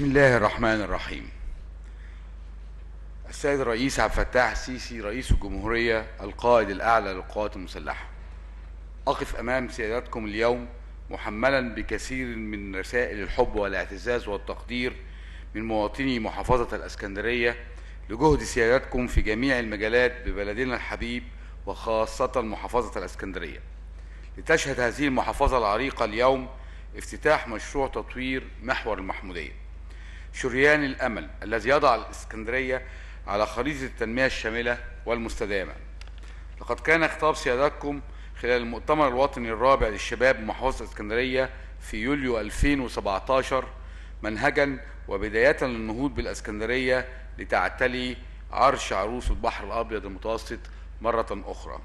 بسم الله الرحمن الرحيم. السيد الرئيس عبد الفتاح السيسي رئيس الجمهورية القائد الأعلى للقوات المسلحة، أقف أمام سيادتكم اليوم محملا بكثير من رسائل الحب والاعتزاز والتقدير من مواطني محافظة الإسكندرية لجهد سيادتكم في جميع المجالات ببلدنا الحبيب وخاصة محافظة الإسكندرية. لتشهد هذه المحافظة العريقة اليوم افتتاح مشروع تطوير محور المحمودية، شريان الأمل الذي يضع الإسكندرية على خريطة التنمية الشاملة والمستدامة. لقد كان خطاب سيادتكم خلال المؤتمر الوطني الرابع للشباب بمحافظة الإسكندرية في يوليو 2017 منهجا وبداية للنهوض بالإسكندرية لتعتلي عرش عروس البحر الأبيض المتوسط مرة أخرى،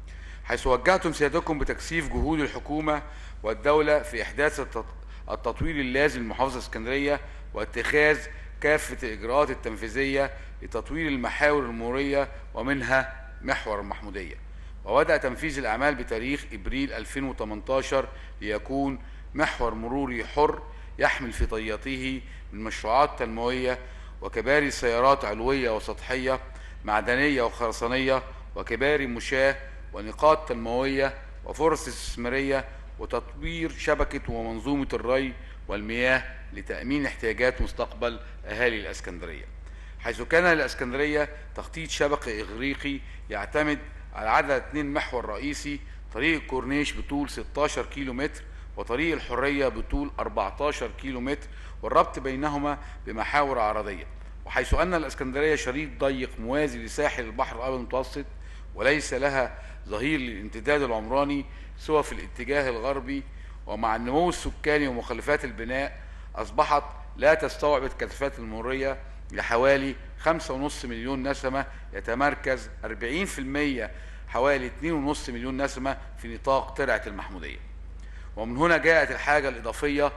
حيث وجهتم سيادتكم بتكثيف جهود الحكومة والدولة في إحداث التطوير اللازم لمحافظة الإسكندرية واتخاذ كافة الإجراءات التنفيذية لتطوير المحاور المرورية ومنها محور المحمودية. وبدأ تنفيذ الأعمال بتاريخ إبريل 2018 ليكون محور مروري حر يحمل في طياته من مشروعات تنموية وكباري سيارات علوية وسطحية معدنية وخرسانية وكباري مشاة ونقاط تنموية وفرص استثمارية وتطوير شبكة ومنظومة الري والمياه لتأمين احتياجات مستقبل أهالي الإسكندرية، حيث كان للإسكندرية تخطيط شبكي إغريقي يعتمد على عدد 2 محور رئيسي: طريق الكورنيش بطول 16 كيلو متر وطريق الحرية بطول 14 كيلو متر والربط بينهما بمحاور عرضية. وحيث أن الإسكندرية شريط ضيق موازي لساحل البحر الأبيض المتوسط وليس لها ظهير للامتداد العمراني سوى في الاتجاه الغربي، ومع النمو السكاني ومخلفات البناء أصبحت لا تستوعب الكثافات المرورية لحوالي 5.5 مليون نسمة، يتمركز 40% حوالي 2.5 مليون نسمة في نطاق ترعة المحمودية. ومن هنا جاءت الحاجة الإضافية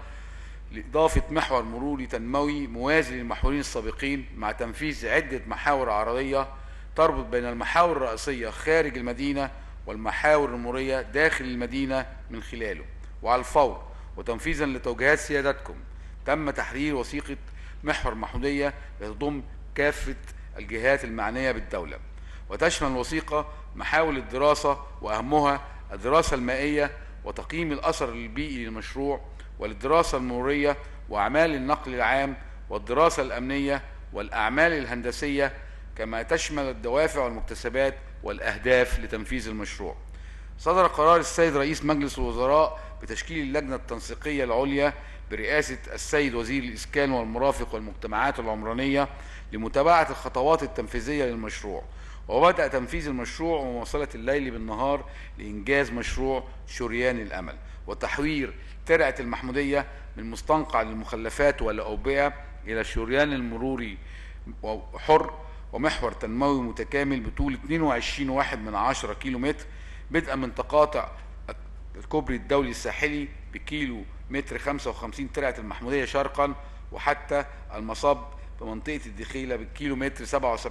لإضافة محور مروري تنموي موازي للمحورين السابقين مع تنفيذ عدة محاور عرضية تربط بين المحاور الرئيسية خارج المدينة والمحاور المرورية داخل المدينة من خلاله. وعلى الفور وتنفيذا لتوجيهات سيادتكم تم تحرير وثيقة محور محمودية تضم كافة الجهات المعنية بالدولة، وتشمل الوثيقة محاور الدراسة وأهمها الدراسة المائية وتقييم الأثر البيئي للمشروع، والدراسة المرورية وأعمال النقل العام والدراسة الأمنية والأعمال الهندسية، كما تشمل الدوافع والمكتسبات والأهداف لتنفيذ المشروع. صدر قرار السيد رئيس مجلس الوزراء بتشكيل اللجنة التنسيقية العليا برئاسة السيد وزير الإسكان والمرافق والمجتمعات العمرانية لمتابعة الخطوات التنفيذية للمشروع، وبدأ تنفيذ المشروع ومواصلة الليل بالنهار لإنجاز مشروع شريان الأمل وتحوير ترعة المحمودية من مستنقع للمخلفات والأوبئة إلى الشريان المروري حر ومحور تنموي متكامل بطول 22.1 كيلو متر، بدءا من تقاطع الكوبري الدولي الساحلي بكيلو متر 55 ترعة المحمودية شرقا وحتى المصب بمنطقة الدخيلة بالكيلو متر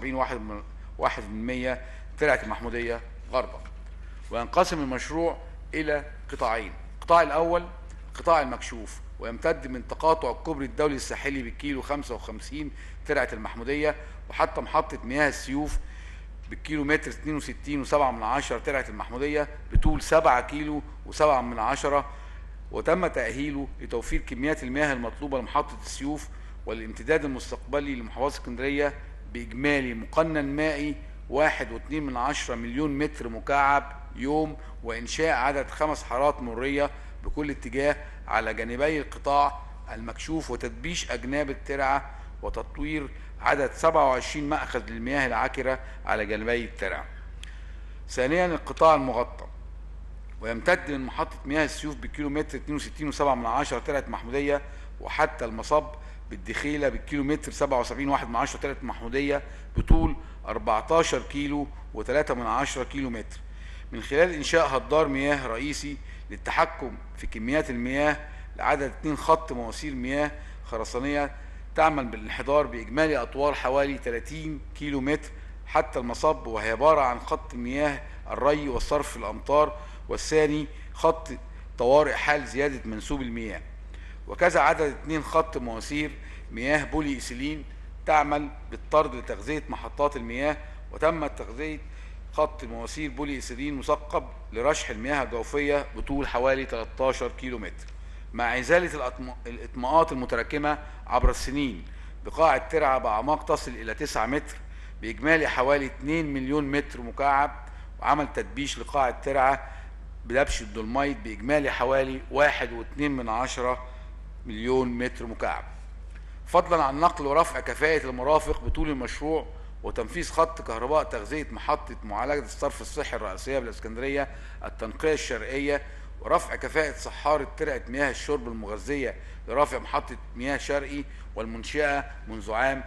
77.1 ترعة المحمودية غربا. وينقسم المشروع إلى قطاعين: القطاع الأول القطاع المكشوف ويمتد من تقاطع الكوبري الدولي الساحلي بالكيلو 55 ترعة المحمودية وحتى محطة مياه السيوف بالكيلو متر 62.7 ترعة المحمودية بطول 7 كيلو و7، وتم تأهيله لتوفير كميات المياه المطلوبة لمحطة السيوف والامتداد المستقبلي لمحافظة اسكندرية بإجمالي مقنن مائي 1.2 مليون متر مكعب يوم، وإنشاء عدد 5 حارات مرورية بكل اتجاه على جانبي القطاع المكشوف وتدبيش أجناب الترعة وتطوير عدد 27 مأخذ للمياه العكرة على جانبي الترعة. ثانيا القطاع المغطى ويمتد من محطة مياه السيوف بالكيلو متر 62.7 ترعة محمودية وحتى المصب بالدخيلة بالكيلو متر 77.1 ترعة محمودية بطول 14 كيلو و3 كيلو متر، من خلال إنشاء هدار مياه رئيسي للتحكم في كميات المياه لعدد 2 خط مواسير مياه خرسانية تعمل بالانحدار بإجمالي أطوال حوالي 30 كيلو متر حتى المصب، وهي عبارة عن خط مياه الري والصرف في الأمطار، والثاني خط طوارئ حال زيادة منسوب المياه، وكذا عدد 2 خط مواسير مياه بولي إيثيلين تعمل بالطرد لتغذية محطات المياه، وتمت تغذية خط مواسير بولي إيثيلين مثقب لرشح المياه الجوفية بطول حوالي 13 كيلومتر، مع إزالة الإطماءات المتراكمة عبر السنين بقاع ترعة بأعماق تصل إلى 9 متر بإجمالي حوالي 2 مليون متر مكعب، وعمل تدبيش لقاع الترعة بدبش الدولمايت بإجمالي حوالي 1.2 مليون متر مكعب، فضلا عن نقل ورفع كفاءة المرافق بطول المشروع، وتنفيذ خط كهرباء تغذية محطة معالجة الصرف الصحي الرئيسية بالإسكندرية التنقية الشرقية، ورفع كفاءة صحارة ترعة مياه الشرب المغذية لرافع محطة مياه شرقي والمنشأة منذ عام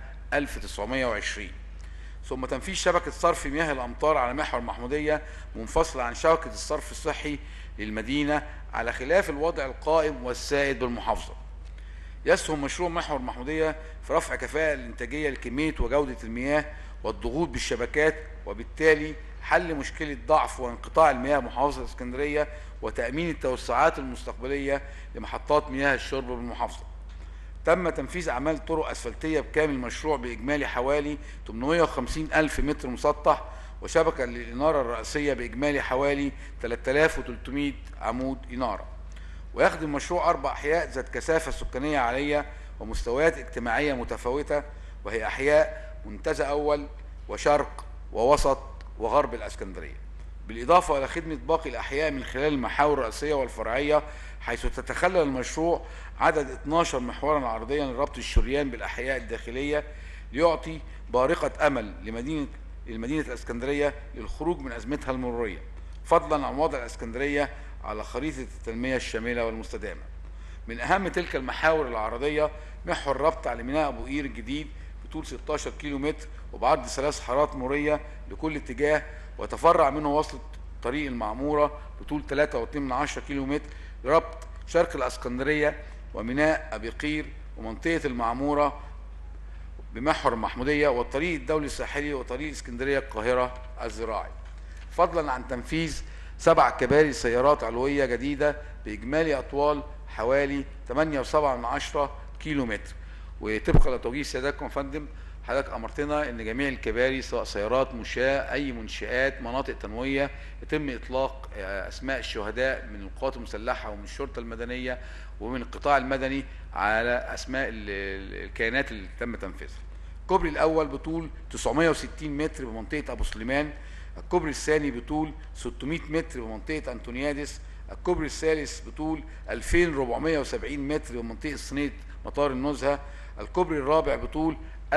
1920. ثم تنفيذ شبكة صرف مياه الأمطار على محور المحمودية منفصلة عن شبكة الصرف الصحي للمدينة، على خلاف الوضع القائم والسائد بالمحافظة. يسهم مشروع محور المحمودية في رفع كفاءة الإنتاجية لكمية وجودة المياه والضغوط بالشبكات، وبالتالي حل مشكلة ضعف وانقطاع المياه محافظة الإسكندرية، وتأمين التوسعات المستقبلية لمحطات مياه الشرب بالمحافظة. تم تنفيذ أعمال طرق أسفلتية بكامل المشروع بإجمالي حوالي 850 ألف متر مسطح، وشبكة للإنارة الرئيسية بإجمالي حوالي 3300 عمود إنارة. ويخدم المشروع 4 أحياء ذات كثافة سكانية عالية ومستويات اجتماعية متفاوتة، وهي أحياء منتزه أول وشرق ووسط وغرب الإسكندرية، بالإضافة إلى خدمة باقي الأحياء من خلال المحاور الرئيسية والفرعية، حيث تتخلل المشروع عدد 12 محورا عرضيا لربط الشريان بالأحياء الداخلية، ليعطي بارقة أمل لمدينة الإسكندرية للخروج من أزمتها المرورية، فضلا عن وضع الإسكندرية على خريطة التنمية الشاملة والمستدامة. من أهم تلك المحاور العرضية محور ربط على ميناء أبو قير الجديد بطول 16 كيلو متر وبعرض 3 حارات مرورية لكل اتجاه، وتفرع منه وصلة طريق المعمورة بطول 3.2 كيلو متر لربط شرق الإسكندرية وميناء أبي قير ومنطقة المعمورة بمحور المحمودية والطريق الدولي الساحلي وطريق اسكندرية القاهرة الزراعي، فضلا عن تنفيذ 7 كباري سيارات علوية جديدة بإجمالي أطوال حوالي 8.7 كيلو متر. وطبقا لتوجيه سيادتكم يا فندم، حضرتك أمرتنا إن جميع الكباري سواء سيارات مشاة أي منشآت مناطق تنوية يتم إطلاق أسماء الشهداء من القوات المسلحة ومن الشرطة المدنية ومن القطاع المدني على أسماء الكيانات اللي تم تنفيذها. الكوبري الأول بطول 960 متر بمنطقة أبو سليمان، الكوبري الثاني بطول 600 متر بمنطقة أنتونيادس، الكوبري الثالث بطول 2470 متر بمنطقة صينية مطار النزهة، الكوبري الرابع بطول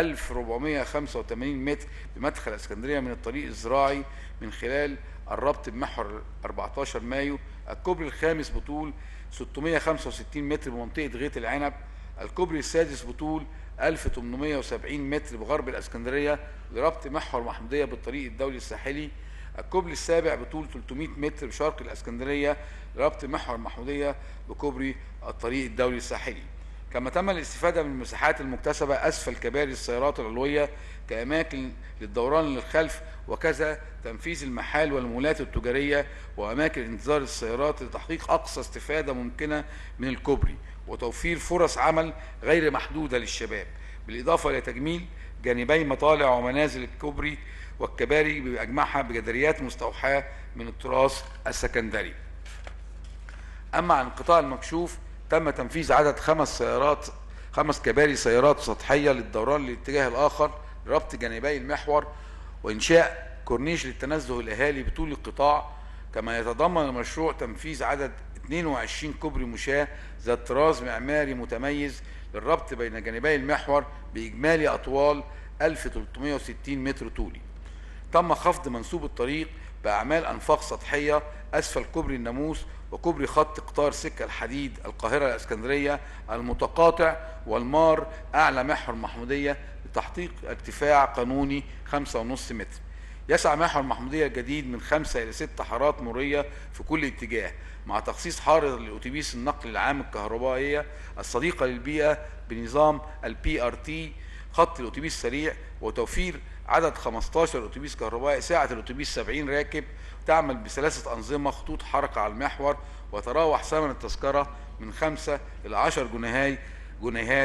1485 متر بمدخل اسكندرية من الطريق الزراعي من خلال الربط بمحور 14 مايو، الكوبري الخامس بطول 665 متر بمنطقة غيط العنب، الكوبري السادس بطول 1870 متر بغرب الاسكندرية لربط محور محمودية بالطريق الدولي الساحلي، الكوبري السابع بطول 300 متر بشرق الاسكندرية لربط محور محمودية بكوبري الطريق الدولي الساحلي. كما تم الاستفادة من المساحات المكتسبة أسفل كباري السيارات العلوية كأماكن للدوران للخلف، وكذا تنفيذ المحال والمولات التجارية وأماكن انتظار السيارات لتحقيق أقصى استفادة ممكنة من الكوبري وتوفير فرص عمل غير محدودة للشباب، بالإضافة إلى تجميل جانبي مطالع ومنازل الكوبري والكباري بأجمعها بجداريات مستوحاة من التراث السكندري. أما عن القطاع المكشوف تم تنفيذ عدد 5 كباري سيارات سطحية للدوران للاتجاه الآخر لربط جانبي المحور وإنشاء كورنيش للتنزه الأهالي بطول القطاع. كما يتضمن المشروع تنفيذ عدد 22 كوبري مشاة ذات طراز معماري متميز للربط بين جانبي المحور بإجمالي أطوال 1360 متر طولي. تم خفض منسوب الطريق بأعمال أنفاق سطحية أسفل كوبري الناموس وكوبري خط قطار سكة الحديد القاهرة الإسكندرية المتقاطع والمار أعلى محور محمودية لتحقيق ارتفاع قانوني 5.5 متر. يسعى محور محمودية الجديد من 5 إلى 6 حارات مرورية في كل اتجاه، مع تخصيص حارة للأتوبيس النقل العام الكهربائية الصديقة للبيئة بنظام PRT خط الأتوبيس سريع، وتوفير عدد 15 أتوبيس كهربائي سعة الأتوبيس 70 راكب، تعمل ب3 أنظمة خطوط حركة على المحور، وتراوح ثمن التذكرة من 5 إلى 10 جنيهات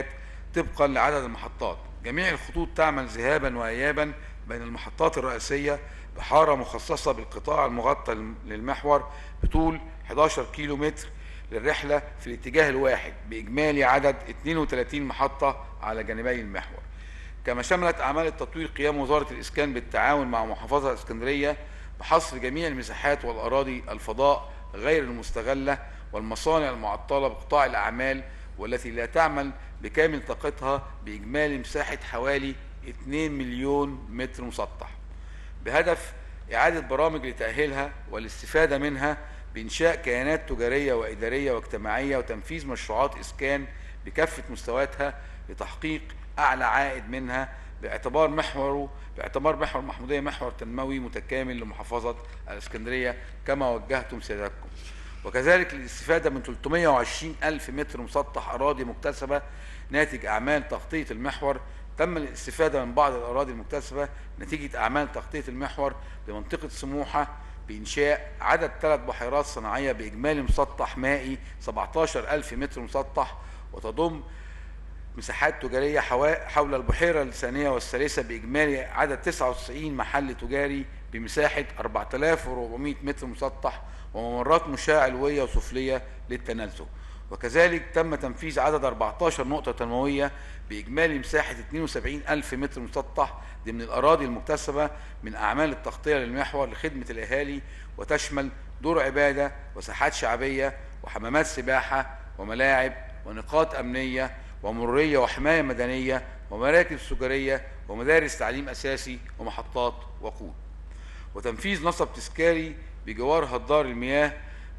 طبقا لعدد المحطات. جميع الخطوط تعمل ذهابا وإيابا بين المحطات الرئيسية بحارة مخصصة بالقطاع المغطى للمحور بطول 11 كيلو متر للرحلة في الاتجاه الواحد، بإجمالي عدد 32 محطة على جانبي المحور. كما شملت أعمال التطوير قيام وزارة الإسكان بالتعاون مع محافظة اسكندرية بحصر جميع المساحات والأراضي الفضاء غير المستغلة والمصانع المعطلة بقطاع الأعمال والتي لا تعمل بكامل طاقتها بإجمالي مساحة حوالي 2 مليون متر مسطح، بهدف إعادة برامج لتأهيلها والاستفادة منها بإنشاء كيانات تجارية وإدارية واجتماعية وتنفيذ مشروعات إسكان بكافة مستوياتها لتحقيق أعلى عائد منها، باعتبار محور المحمودية محور تنموي متكامل لمحافظة الإسكندرية كما وجهتم سيادتكم. وكذلك للاستفادة من 320 ألف متر مسطح أراضي مكتسبة ناتج أعمال تغطية المحور. تم الاستفادة من بعض الأراضي المكتسبة نتيجة أعمال تغطية المحور بمنطقة سموحة بإنشاء عدد 3 بحيرات صناعية بإجمالي مسطح مائي 17 ألف متر مسطح، وتضم مساحات تجارية حول البحيرة الثانية والثالثة بإجمالي عدد 99 محل تجاري بمساحة 4400 متر مسطح، وممرات مشاة علوية وسفلية للتنزه. وكذلك تم تنفيذ عدد 14 نقطة تنموية بإجمالي مساحة 72 ألف متر مسطح ضمن الأراضي المكتسبة من أعمال التغطية للمحور لخدمة الأهالي، وتشمل دور عبادة وساحات شعبية وحمامات سباحة وملاعب ونقاط أمنية ومرورية وحماية مدنية ومراكز تجارية ومدارس تعليم أساسي ومحطات وقود. وتنفيذ نصب تذكاري بجوار هدار المياه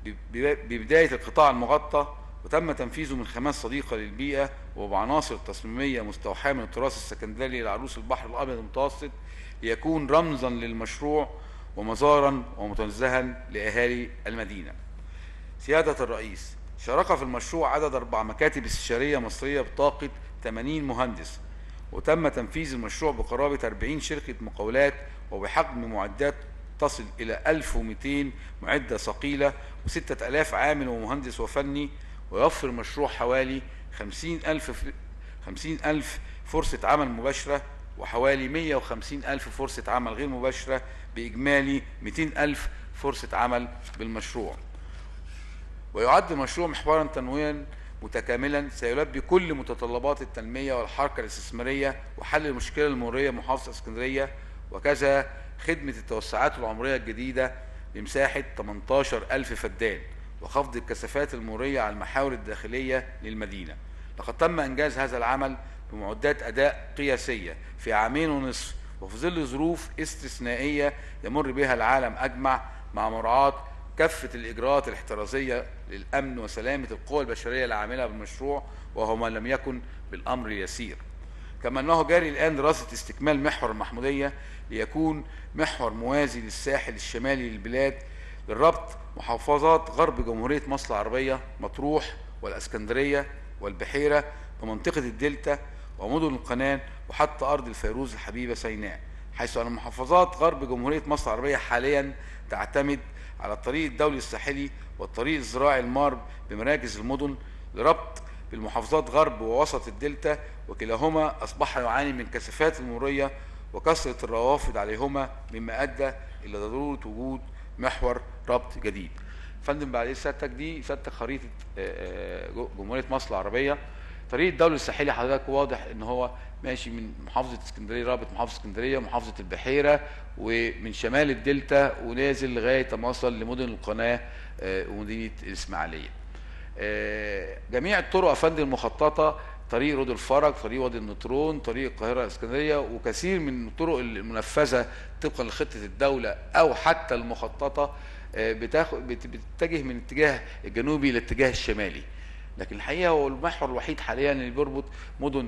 ببداية القطاع المغطى، وتم تنفيذه من خامات صديقة للبيئة وبعناصر تصميمية مستوحاة من التراث السكندري لعروس البحر الأبيض المتوسط ليكون رمزا للمشروع ومزارا ومتنزها لأهالي المدينة. سيادة الرئيس، شارك في المشروع عدد 4 مكاتب استشارية مصرية بطاقة 80 مهندس، وتم تنفيذ المشروع بقرابة 40 شركة مقاولات وبحجم معدات تصل إلى 1200 معدة ثقيلة و6000 عامل ومهندس وفني، ويوفر المشروع حوالي 50,000 فرصة عمل مباشرة وحوالي 150,000 فرصة عمل غير مباشرة بإجمالي 200,000 فرصة عمل بالمشروع. ويعد المشروع محورا تنمويا متكاملا سيلبي كل متطلبات التنمية والحركة الاستثمارية وحل المشكلة المرورية بمحافظة اسكندرية، وكذا خدمة التوسعات العمرية الجديدة بمساحة 18,000 فدان وخفض الكثافات المرورية على المحاور الداخلية للمدينة. لقد تم إنجاز هذا العمل بمعدات أداء قياسية في عامين ونصف وفي ظل ظروف استثنائية يمر بها العالم أجمع، مع مراعاة كافة الإجراءات الاحترازية للأمن وسلامة القوى البشرية العاملة بالمشروع، وهو ما لم يكن بالأمر يسير. كما أنه جاري الآن دراسة استكمال محور المحمودية ليكون محور موازي للساحل الشمالي للبلاد للربط محافظات غرب جمهورية مصر العربية مطروح والإسكندرية والبحيرة بمنطقة الدلتا ومدن القناة وحتى أرض الفيروز الحبيبة سيناء، حيث أن محافظات غرب جمهورية مصر العربية حاليا تعتمد على الطريق الدولي الساحلي والطريق الزراعي المار بمراكز المدن لربط بالمحافظات غرب ووسط الدلتا، وكلاهما أصبح يعاني من كثافات المرورية وكثرة الروافد عليهما، مما أدى إلى ضرورة وجود محور ربط جديد. فندم بعد سيادتك دي سيادتك خريطة جمهورية مصر العربية. طريق الدولي الساحلي حضرتك واضح ان هو ماشي من محافظة اسكندرية رابط محافظة اسكندرية ومحافظة البحيرة ومن شمال الدلتا ونازل لغاية ما وصل لمدن القناة ومدينة الإسماعيلية. جميع الطرق يا فندم المخططة، طريق رود الفرج، طريق وادي النطرون، طريق القاهرة الإسكندرية، وكثير من الطرق المنفذة طبقا لخطة الدولة أو حتى المخططة بتتجه من الاتجاه الجنوبي للاتجاه الشمالي. لكن الحقيقة هو المحور الوحيد حاليا اللي بيربط مدن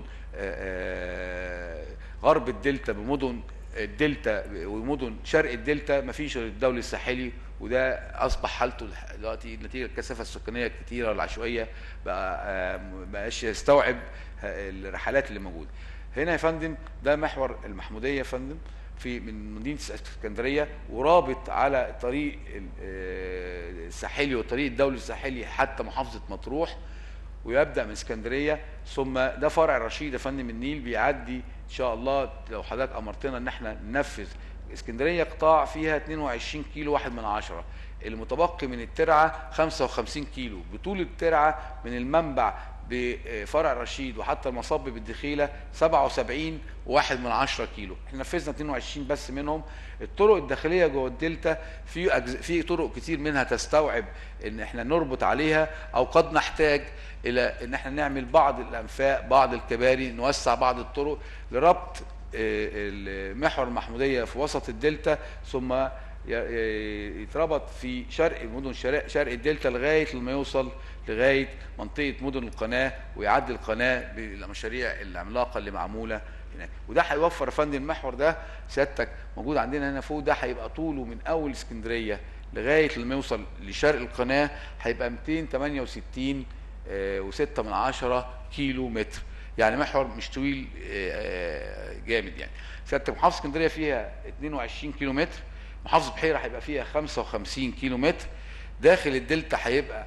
غرب الدلتا بمدن الدلتا ومدن شرق الدلتا، مفيش غير الدولي الساحلي، وده اصبح حالته دلوقتي نتيجه الكثافه السكانيه الكتيره والعشوائيه بقى مبقاش يستوعب الرحلات اللي موجوده هنا يا فندم. ده محور المحموديه يا فندم في من مدينه اسكندريه، ورابط على الطريق الساحلي والطريق الدولي الساحلي حتى محافظه مطروح، ويبدا من اسكندريه، ثم ده فرع رشيد يا فندم النيل بيعدي ان شاء الله لو حضرتك امرتنا ان احنا ننفذ. اسكندريه قطاع فيها 22 كيلو 1/10، المتبقي من الترعه 55 كيلو، بطول الترعه من المنبع بفرع رشيد وحتى المصب بالدخيله 77 1/10 كيلو. احنا نفذنا 22 بس منهم. الطرق الداخليه جوه الدلتا في طرق كتير منها تستوعب ان احنا نربط عليها، او قد نحتاج الى ان احنا نعمل بعض الانفاق، بعض الكباري، نوسع بعض الطرق لربط محور المحموديه في وسط الدلتا، ثم يتربط في شرق مدن شرق الدلتا لغايه لما يوصل لغايه منطقه مدن القناه، ويعدي القناه بالمشاريع العملاقه اللي معموله هناك. وده هيوفر يا فندم المحور ده سيادتك موجود عندنا هنا فوق، ده هيبقى طوله من اول اسكندريه لغايه لما يوصل لشرق القناه هيبقى 268 و6 كيلو متر، يعني محور مش طويل جامد. يعني سيادتك محافظه اسكندريه فيها 22 كيلو متر، محافظه بحيره هيبقى فيها 55 كيلو متر، داخل الدلتا هيبقى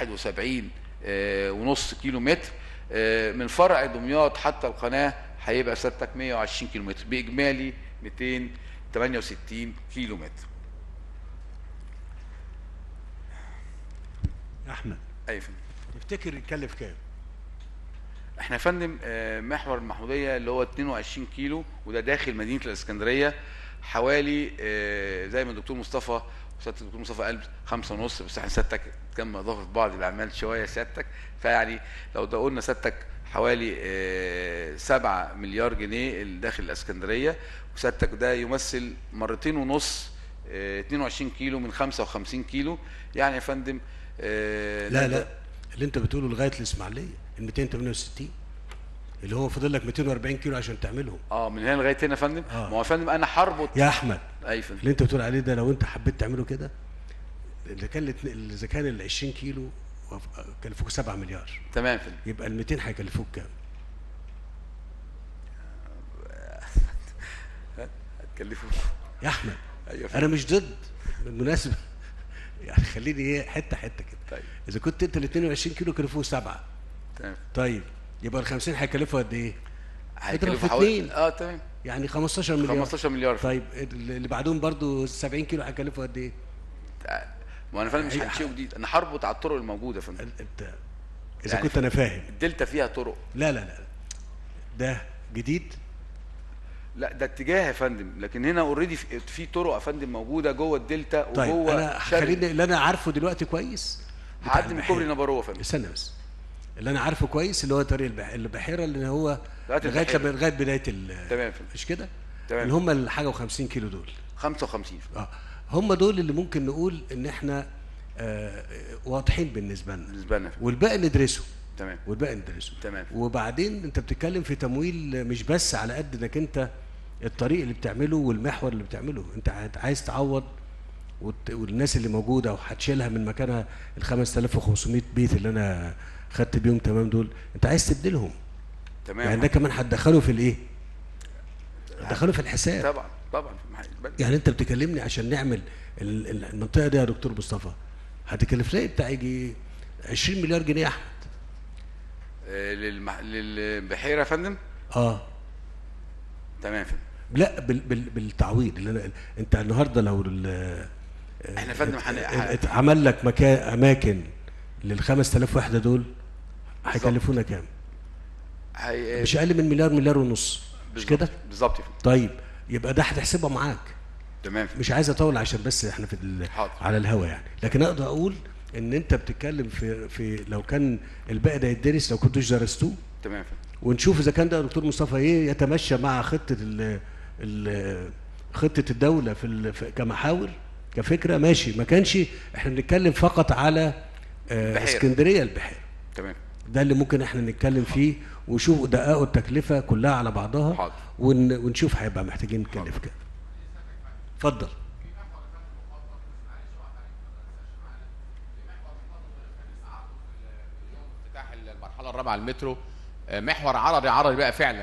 71.5 كيلو متر، من فرع دمياط حتى القناه هيبقى سيادتك 120 كيلو متر، باجمالي 268 كيلو متر. يا احمد، ايوه فندم، تفتكر يكلف كام؟ احنا يا فندم محور المحموديه اللي هو 22 كيلو وده داخل مدينه الاسكندريه حوالي زي ما الدكتور مصطفى وسياده الدكتور مصطفى قال 5.5، بس احنا سيادتك تم اضافه بعض الاعمال شويه سيادتك، فيعني لو ده قلنا سيادتك حوالي 7 مليار جنيه داخل الاسكندريه، وسيادتك ده يمثل 2.5 22 كيلو من 55 كيلو. يعني يا فندم لا اللي انت بتقوله لغايه الاسماعيليه ال 268 اللي هو فاضل لك 240 كيلو عشان تعملهم. من هنا لغايه هنا يا فندم. ما هو يا فندم انا هربط يا احمد. اي فندم. اللي انت بتقول عليه ده لو انت حبيت تعمله كده، اذا كان ال 20 كيلو كلفوك 7 مليار. تمام فندم. يبقى ال 200 هيكلفوك كام؟ هتكلفوك يا احمد. ايوه انا مش ضد بالمناسبه، يعني خليني حته كده. طيب. اذا كنت انت ال 22 كيلو كلفوه 7. تمام. طيب يبقى ال 50 هيكلفوا قد ايه؟ هيكلفوا حوالي تمام، يعني 15 مليار. 15 مليار. طيب اللي بعدهم برضو 70 كيلو هيكلفوا قد ايه؟ ما انا فاهم مش هنشيء جديد، انا هربط على الطرق الموجوده يا فندم. انت اذا يعني كنت انا فاهم الدلتا فيها طرق. لا ده جديد. لا ده اتجاه يا فندم، لكن هنا اوريدي في طرق يا فندم موجوده جوه الدلتا وجوه. طيب انا خليني اللي انا عارفه دلوقتي كويس هعدي من كوبري نبروه يا فندم. استنى بس، اللي انا عارفه كويس اللي هو طريق البحيره اللي هو لغايه بدايه تمام مش كده؟ تمام. اللي هم الحاجه و50 كيلو دول 55 هم دول اللي ممكن نقول ان احنا واضحين بالنسبه لنا والباقي ندرسه. تمام. والباقي ندرسه. تمام. وبعدين انت بتتكلم في تمويل مش بس على قد انك انت الطريق اللي بتعمله والمحور اللي بتعمله، انت عايز تعوض والناس اللي موجوده وهتشيلها من مكانها ال 5500 بيت اللي انا خدت بيهم تمام دول، انت عايز تبدلهم. تمام. يعني ده كمان هتدخله في الايه؟ هتدخله في الحساب. طبعا. يعني انت بتكلمني عشان نعمل المنطقه دي يا دكتور مصطفى هتكلف لي بتاع يجي 20 مليار جنيه يا احمد. للبحيره يا فندم. تمام يا فندم. لا بالتعويض اللي انت النهارده لو احنا يا فندم اتعمل لك اماكن لل 5000 وحده دول هيكلفونا كام؟ مش اقل من مليار ونص، مش كده؟ بالظبط. طيب يبقى ده هتحسبها معاك. تمام. مش عايز اطول عشان بس احنا في على الهوا يعني، لكن اقدر اقول ان انت بتتكلم في لو كان الباقي ده يدرس لو كنتوش درستوه. تمام. ونشوف اذا كان ده دكتور مصطفى ايه يتمشى مع خطه الدوله في كمحاور كفكره ماشي، ما كانش احنا بنتكلم فقط على اسكندريه البحيره. تمام. ده اللي ممكن احنا نتكلم فيه وشوف دقائق التكلفه كلها على بعضها. حاضر. ونشوف هيبقى محتاجين نكلف كام. اتفضل. افتتاح المرحله الرابعه المترو، محور عرضي بقى فعلا،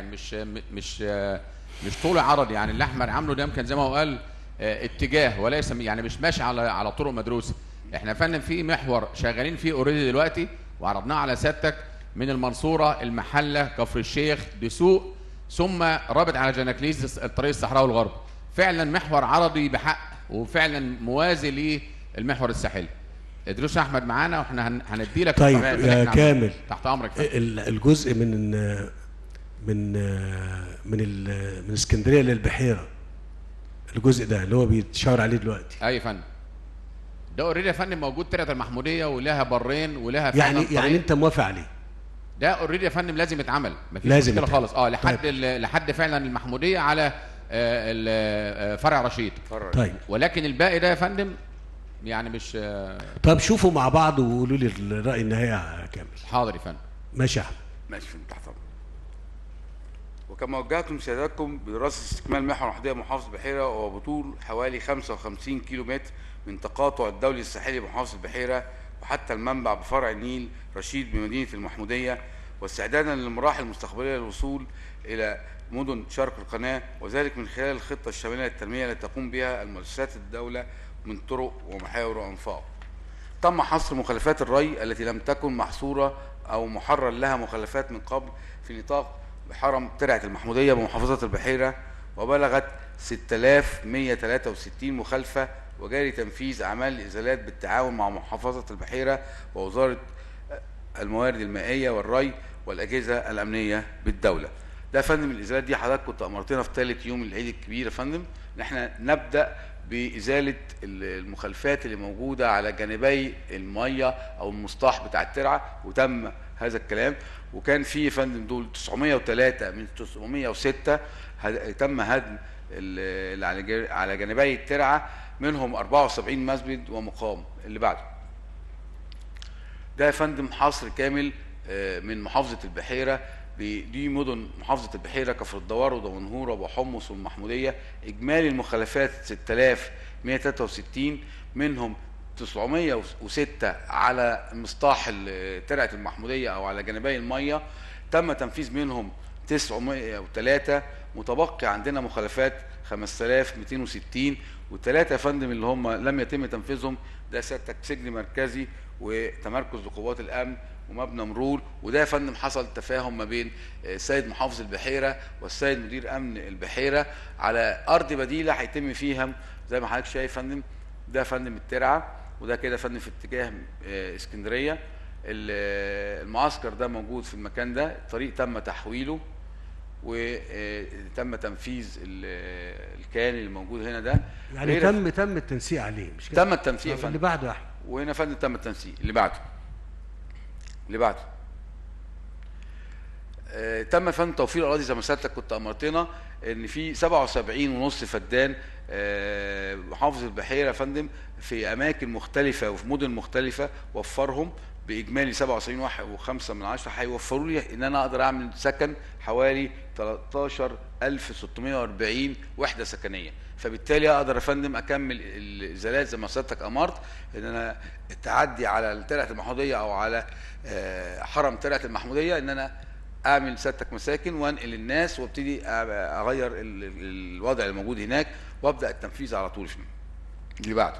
مش طول عرضي، يعني الاحمر عامله ده يمكن زي ما هو قال اتجاه وليس يعني مش ماشي على طرق مدروسه. احنا فعلا في محور شغالين فيه اوريدي دلوقتي وعرضناه على سيادتك، من المنصوره، المحله، كفر الشيخ، دسوق، ثم رابط على جناكليس الطريق الصحراوي الغرب. فعلا محور عرضي بحق، وفعلا موازي للمحور الساحلي. ادريس احمد معانا واحنا هندي لك. طيب يا كامل، تحت امرك. الجزء من اسكندريه للبحيره، الجزء ده اللي هو بيتشاور عليه دلوقتي. اي فندم، ده اوريدي يا فندم موجود ترعه المحموديه ولها برين ولها يعني انت موافق عليه؟ ده اوريدي يا فندم لازم يتعمل، مفيش مشكله خالص. لحد طيب. لحد فعلا المحموديه على فرع رشيد. طيب، ولكن الباقي ده يا فندم يعني مش. طب شوفوا مع بعض وقولوا لي الراي النهائي يا كامل. حاضر يا فندم. ماشي يا احمد. ماشي فندم، تحت امرك. وكما وجهتم سيادتكم بدراسه استكمال محور محموديه محافظه البحيره، وهو بطول حوالي 55 كيلو متر من تقاطع الدولي الساحلي بمحافظه البحيره وحتى المنبع بفرع النيل رشيد بمدينه المحموديه، واستعدادا للمراحل المستقبليه للوصول الى مدن شرق القناه، وذلك من خلال الخطه الشامله للتنميه التي تقوم بها المؤسسات الدوله من طرق ومحاور وانفاق. تم حصر مخلفات الري التي لم تكن محصوره او محرر لها مخلفات من قبل في نطاق بحرم ترعه المحموديه بمحافظه البحيره، وبلغت 6163 مخالفه، وجاري تنفيذ اعمال الازالات بالتعاون مع محافظه البحيره ووزاره الموارد المائيه والري والاجهزه الامنيه بالدوله. ده يا فندم الازالات دي حضرتك كنت امرتنا في ثالث يوم العيد الكبير يا فندم ان احنا نبدا بازاله المخالفات اللي موجوده على جانبي الميه او المسطح بتاع الترعه، وتم هذا الكلام. وكان في يا فندم دول 903 من 906 تم هدم اللي على جانبي الترعه، منهم 74 مسجد ومقام. اللي بعده ده يا فندم حصر كامل من محافظه البحيره بدي مدن محافظه البحيره: كفر الدوار ودمنهور وابو حمص والمحموديه. اجمالي المخالفات 6163، منهم 906 على مسطح ترعه المحموديه او على جانبي الميه، تم تنفيذ منهم 903. متبقي عندنا مخالفات 5260، والثلاثه يا فندم اللي هم لم يتم تنفيذهم ده سيادتك سجن مركزي وتمركز لقوات الامن ومبنى مرور. وده يا فندم حصل تفاهم ما بين السيد محافظ البحيره والسيد مدير امن البحيره على ارض بديله هيتم فيها زي ما حضرتك شايف يا فندم. ده يا فندم الترعه، وده كده يا فندم في اتجاه اسكندريه. المعسكر ده موجود في المكان ده، الطريق تم تحويله وتم تنفيذ الكيان اللي موجود هنا ده. يعني تم التنسيق عليه، مش كده؟ تم التنسيق يا فندم. اللي بعده يا احمد. وهنا يا فندم تم التنسيق. اللي بعده تم يا فندم توفير اراضي زي ما سيادتك كنت امرتنا ان في 77.5 فدان محافظ البحيره يا فندم في اماكن مختلفه وفي مدن مختلفه، وفرهم باجمالي 77.5 هيوفروا لي ان انا اقدر اعمل سكن حوالي 13640 وحده سكنيه. فبالتالي اقدر يا فندم اكمل الازالات زي ما سيادتك امرت، ان انا التعدي على ترعه المحموديه او على حرم ترعه المحموديه، ان انا اعمل سيادتك مساكن وانقل الناس وابتدي اغير الوضع الموجود هناك وابدا التنفيذ على طول. اللي بعده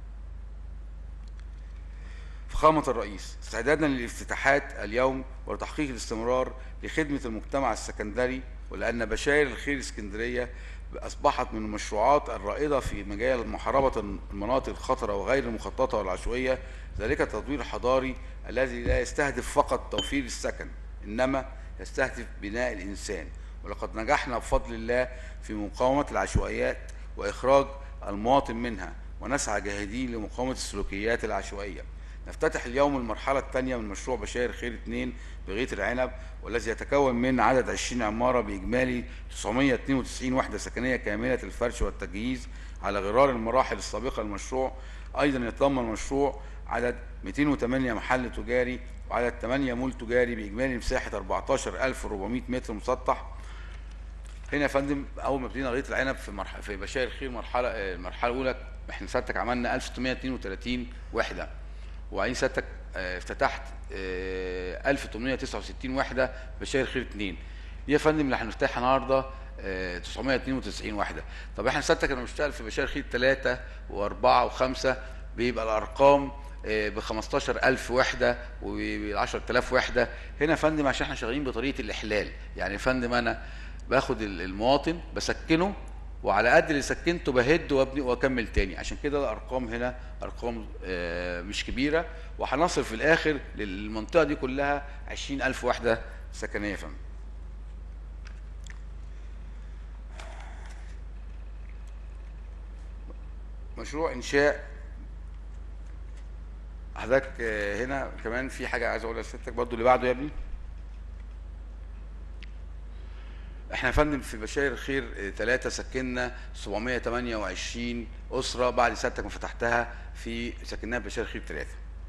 فخامة الرئيس: استعدادا للافتتاحات اليوم وتحقيق الاستمرار لخدمة المجتمع السكندري، ولأن بشاير الخير اسكندرية أصبحت من المشروعات الرائدة في مجال محاربة المناطق الخطرة وغير المخططة والعشوائية، ذلك التطوير الحضاري الذي لا يستهدف فقط توفير السكن إنما يستهدف بناء الإنسان. ولقد نجحنا بفضل الله في مقاومة العشوائيات وإخراج المواطن منها، ونسعى جاهدين لمقاومة السلوكيات العشوائية. نفتتح اليوم المرحلة الثانية من مشروع بشاير خير 2 بغيط العنب، والذي يتكون من عدد 20 عمارة بإجمالي 992 وحدة سكنية كاملة الفرش والتجهيز على غرار المراحل السابقة للمشروع. أيضا يتضمن المشروع عدد 208 محل تجاري وعدد 8 مول تجاري بإجمالي مساحة 14400 متر مسطح. هنا يا فندم أول ما ابتدينا غيط العنب في بشاير خير المرحلة الأولى احنا سيادتك عملنا 1632 وحدة، وبعدين سيادتك افتتحت 1869 وحده بشاير خير 2. دي يا فندم اللي هنفتحها النهارده 992 وحده. طب احنا سيادتك لما بنشتغل في بشاير خير 3 و4 و5 بيبقى الارقام ب 15,000 وحده وب 10,000 وحده. هنا يا فندم عشان احنا شغالين بطريقه الاحلال، يعني يا فندم انا باخد المواطن بسكنه، وعلى قد اللي سكنته بهد وابني واكمل تاني. عشان كده الارقام هنا ارقام مش كبيره، وهنصل في الاخر للمنطقه دي كلها 20,000 وحده سكنيه يا فندم. مشروع انشاء حضرتك هنا كمان في حاجه عايز اقولها لسيادتك برضو اللي بعده يا ابني. احنا يا فندم في بشاير الخير 3 سكننا 728 اسره بعد سيادتك ما فتحتها، في سكناها في بشاير الخير 3.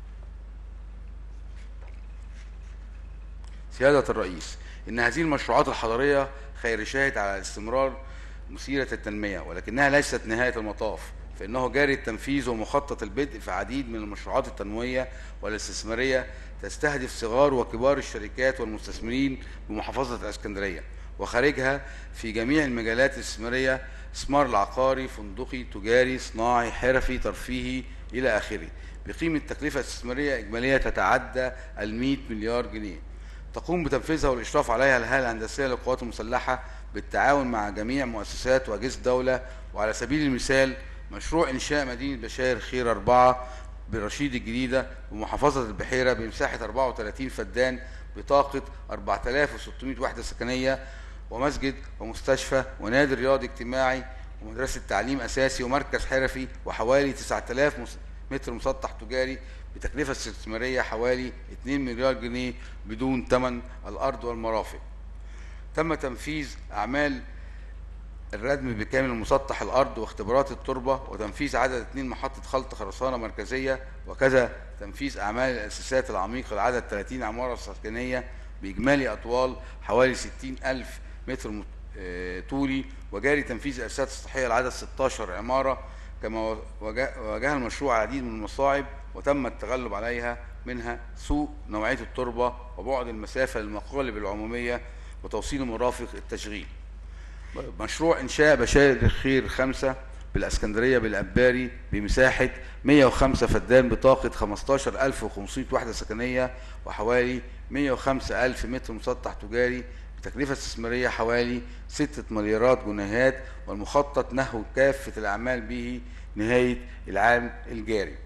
سياده الرئيس، ان هذه المشروعات الحضريه خير شاهد على استمرار مسيره التنميه، ولكنها ليست نهايه المطاف، فإنه جاري التنفيذ ومخطط البدء في عديد من المشروعات التنموية والاستثمارية تستهدف صغار وكبار الشركات والمستثمرين بمحافظة الإسكندرية وخارجها في جميع المجالات الاستثمارية: استثمار العقاري، فندقي، تجاري، صناعي، حرفي، ترفيهي إلى آخره، بقيمة تكلفة استثمارية إجمالية تتعدى 100 مليار جنيه. تقوم بتنفيذها والإشراف عليها الهيئة الهندسية للقوات المسلحة بالتعاون مع جميع مؤسسات وأجهزة الدولة. وعلى سبيل المثال مشروع إنشاء مدينة بشاير خير 4 برشيد الجديدة بمحافظة البحيرة بمساحة 34 فدان بطاقة 4600 وحدة سكنية، ومسجد ومستشفى ونادي رياضي اجتماعي ومدرسة تعليم أساسي ومركز حرفي، وحوالي 9000 متر مسطح تجاري بتكلفة استثمارية حوالي 2 مليار جنيه بدون ثمن الأرض والمرافق. تم تنفيذ أعمال الردم بكامل مسطح الأرض واختبارات التربة، وتنفيذ عدد 2 محطة خلط خرسانة مركزية، وكذا تنفيذ أعمال الأساسات العميقة لعدد 30 عمارة سكنية بإجمالي أطوال حوالي 60,000 متر طولي، وجاري تنفيذ الأساسات السطحية لعدد 16 عمارة. كما واجه المشروع العديد من المصاعب وتم التغلب عليها، منها سوء نوعية التربة وبعد المسافة للمقالب العمومية وتوصيل مرافق التشغيل. مشروع إنشاء بشاير الخير 5 بالإسكندرية بالأباري بمساحة 105 فدان بطاقة 15,500 وحدة سكنية وحوالي 105,000 متر مسطح تجاري بتكلفة استثمارية حوالي 6 مليارات جنيهات، والمخطط نحو كافة الأعمال به نهاية العام الجاري.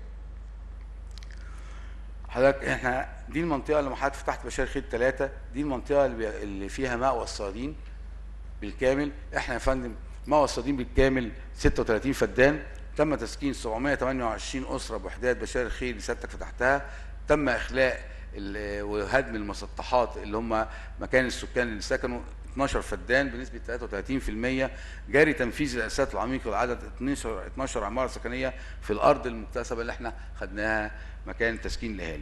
حضرتك احنا دي المنطقة اللي حضرتك فتحت بشاير خير 3، دي المنطقة اللي فيها مأوى الصيادين بالكامل. احنا يا فندم مأوى الصيادين بالكامل 36 فدان، تم تسكين 728 أسرة بوحدات بشاير الخير اللي سيادتك فتحتها. تم إخلاء وهدم المسطحات اللي هم مكان السكان اللي سكنوا 12 فدان بنسبة 33%. جاري تنفيذ الأساسات العميقة لعدد 12 عمارة سكنية في الأرض المكتسبة اللي احنا خدناها مكان تسكين الأهالي.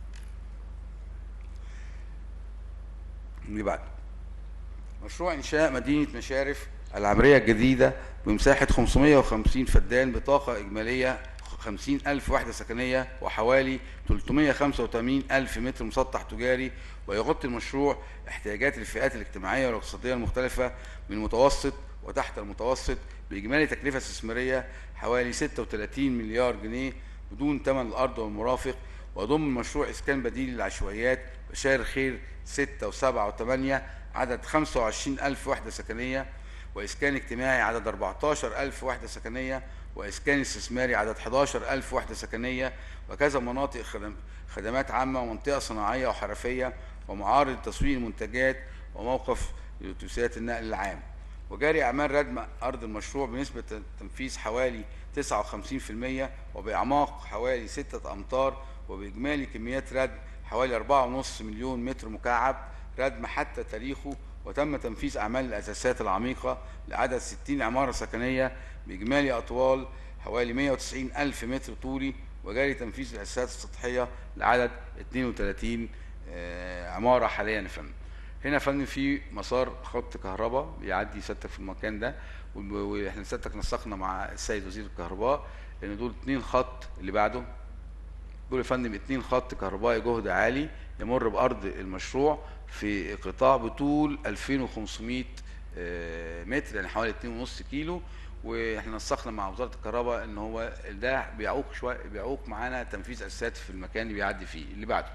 اللي بعد مشروع إنشاء مدينة مشارف العمرية الجديدة بمساحة 550 فدان بطاقة إجمالية 50,000 وحدة سكنية وحوالي 385,000 متر مسطح تجاري، ويغطي المشروع احتياجات الفئات الاجتماعية والاقتصادية المختلفة من المتوسط وتحت المتوسط بإجمالي تكلفة استثمارية حوالي 36 مليار جنيه بدون ثمن الأرض والمرافق. ويضم مشروع إسكان بديل للعشوائيات بشاير خير 6 و7 و8 عدد 25,000 وحدة سكنية، وإسكان اجتماعي عدد 14,000 وحدة سكنية، وإسكان استثماري عدد 11,000 وحدة سكنية، وكذا مناطق خدمات عامة ومنطقة صناعية وحرفية ومعارض تسويق المنتجات وموقف لأتوبيسات النقل العام. وجاري أعمال ردم أرض المشروع بنسبة تنفيذ حوالي 59% وبإعماق حوالي 6 أمتار، وبإجمالي كميات ردم حوالي 4.5 مليون متر مكعب ردم حتى تاريخه. وتم تنفيذ أعمال الأساسات العميقة لعدد 60 عمارة سكنية بإجمالي أطوال حوالي 190,000 متر طولي، وجاري تنفيذ الأساسات السطحية لعدد 32 عمارة حاليا يا فندم. هنا يا فندم في مسار خط كهرباء بيعدي سيادتك في المكان ده، واحنا سيادتك نسقنا مع السيد وزير الكهرباء ان دول 2 خط اللي بعده دول يا فندم 2 خط كهربائي جهد عالي يمر بأرض المشروع في قطاع بطول 2500 متر، يعني حوالي 2.5 كيلو، واحنا نسقنا مع وزاره الكهرباء ان هو ده بيعوق شويه، بيعوق معانا تنفيذ اساسات في المكان اللي بيعدي فيه. اللي بعده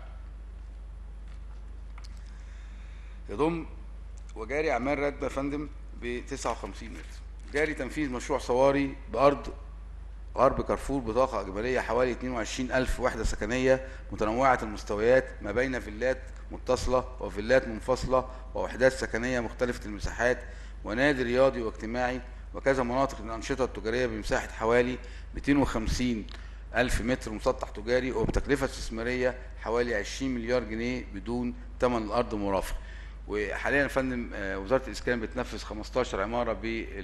يضم وجاري اعمال راتبه يا فندم ب 59 متر. جاري تنفيذ مشروع صواري بارض غرب كارفور بطاقه اجماليه حوالي 22,000 وحده سكنيه متنوعه المستويات ما بين فيلات متصله وفيلات منفصله ووحدات سكنيه مختلفه المساحات ونادي رياضي واجتماعي وكذا مناطق للانشطه التجاريه بمساحه حوالي 250,000 متر مسطح تجاري وبتكلفه استثماريه حوالي 20 مليار جنيه بدون ثمن الارض مرافق. وحاليا يا فندم وزاره الاسكان بتنفذ 15 عماره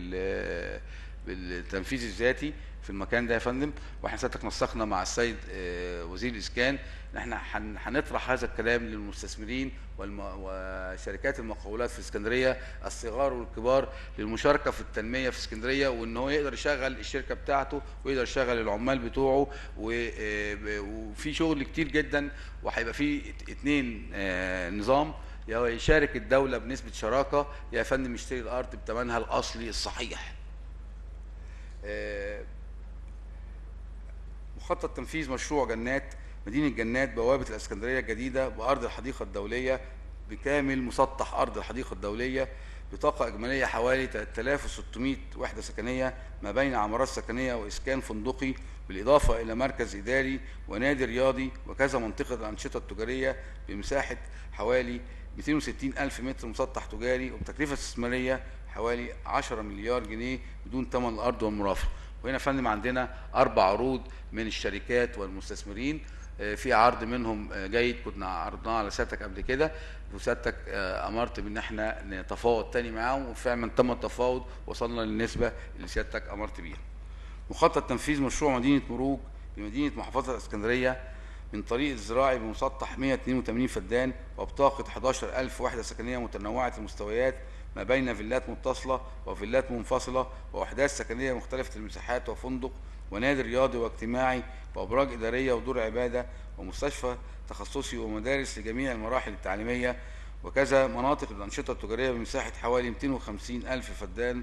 بالتنفيذ الذاتي في المكان ده يا فندم. واحنا ساعتك نسقنا مع السيد وزير الاسكان ان احنا هنطرح هذا الكلام للمستثمرين وشركات المقاولات في اسكندريه الصغار والكبار للمشاركه في التنميه في اسكندريه، وان هو يقدر يشغل الشركه بتاعته ويقدر يشغل العمال بتوعه، وفي شغل كتير جدا. وهيبقى في 2 نظام، يا يشارك الدوله بنسبه شراكه يا فندم يشتري الارض بثمنها الاصلي الصحيح. مخطط تنفيذ مشروع جنات مدينة جنات بوابة الإسكندرية الجديدة بأرض الحديقة الدولية بكامل مسطح أرض الحديقة الدولية بطاقة إجمالية حوالي 3600 وحدة سكنية ما بين عمارات سكنية وإسكان فندقي، بالإضافة إلى مركز إداري ونادي رياضي وكذا منطقة الأنشطة التجارية بمساحة حوالي 260,000 متر مسطح تجاري وبتكلفة استثمارية حوالي 10 مليار جنيه بدون ثمن الأرض والمرافق. وهنا يا فندم عندنا 4 عروض من الشركات والمستثمرين. في عرض منهم جيد كنا عرضناه على سيادتك قبل كده، وسيادتك امرت بان احنا نتفاوض تاني معاهم، وفعلا تم التفاوض وصلنا للنسبه اللي سيادتك امرت بيها. مخطط تنفيذ مشروع مدينه مروج بمدينه محافظه الاسكندريه من طريق الزراعي بمسطح 182 فدان وبطاقه 11,000 وحده سكنيه متنوعه المستويات ما بين فيلات متصله وفيلات منفصله ووحدات سكنيه مختلفه المساحات وفندق ونادي رياضي واجتماعي وابراج اداريه ودور عباده ومستشفى تخصصي ومدارس لجميع المراحل التعليميه وكذا مناطق للانشطه التجاريه بمساحه حوالي 250,000 فدان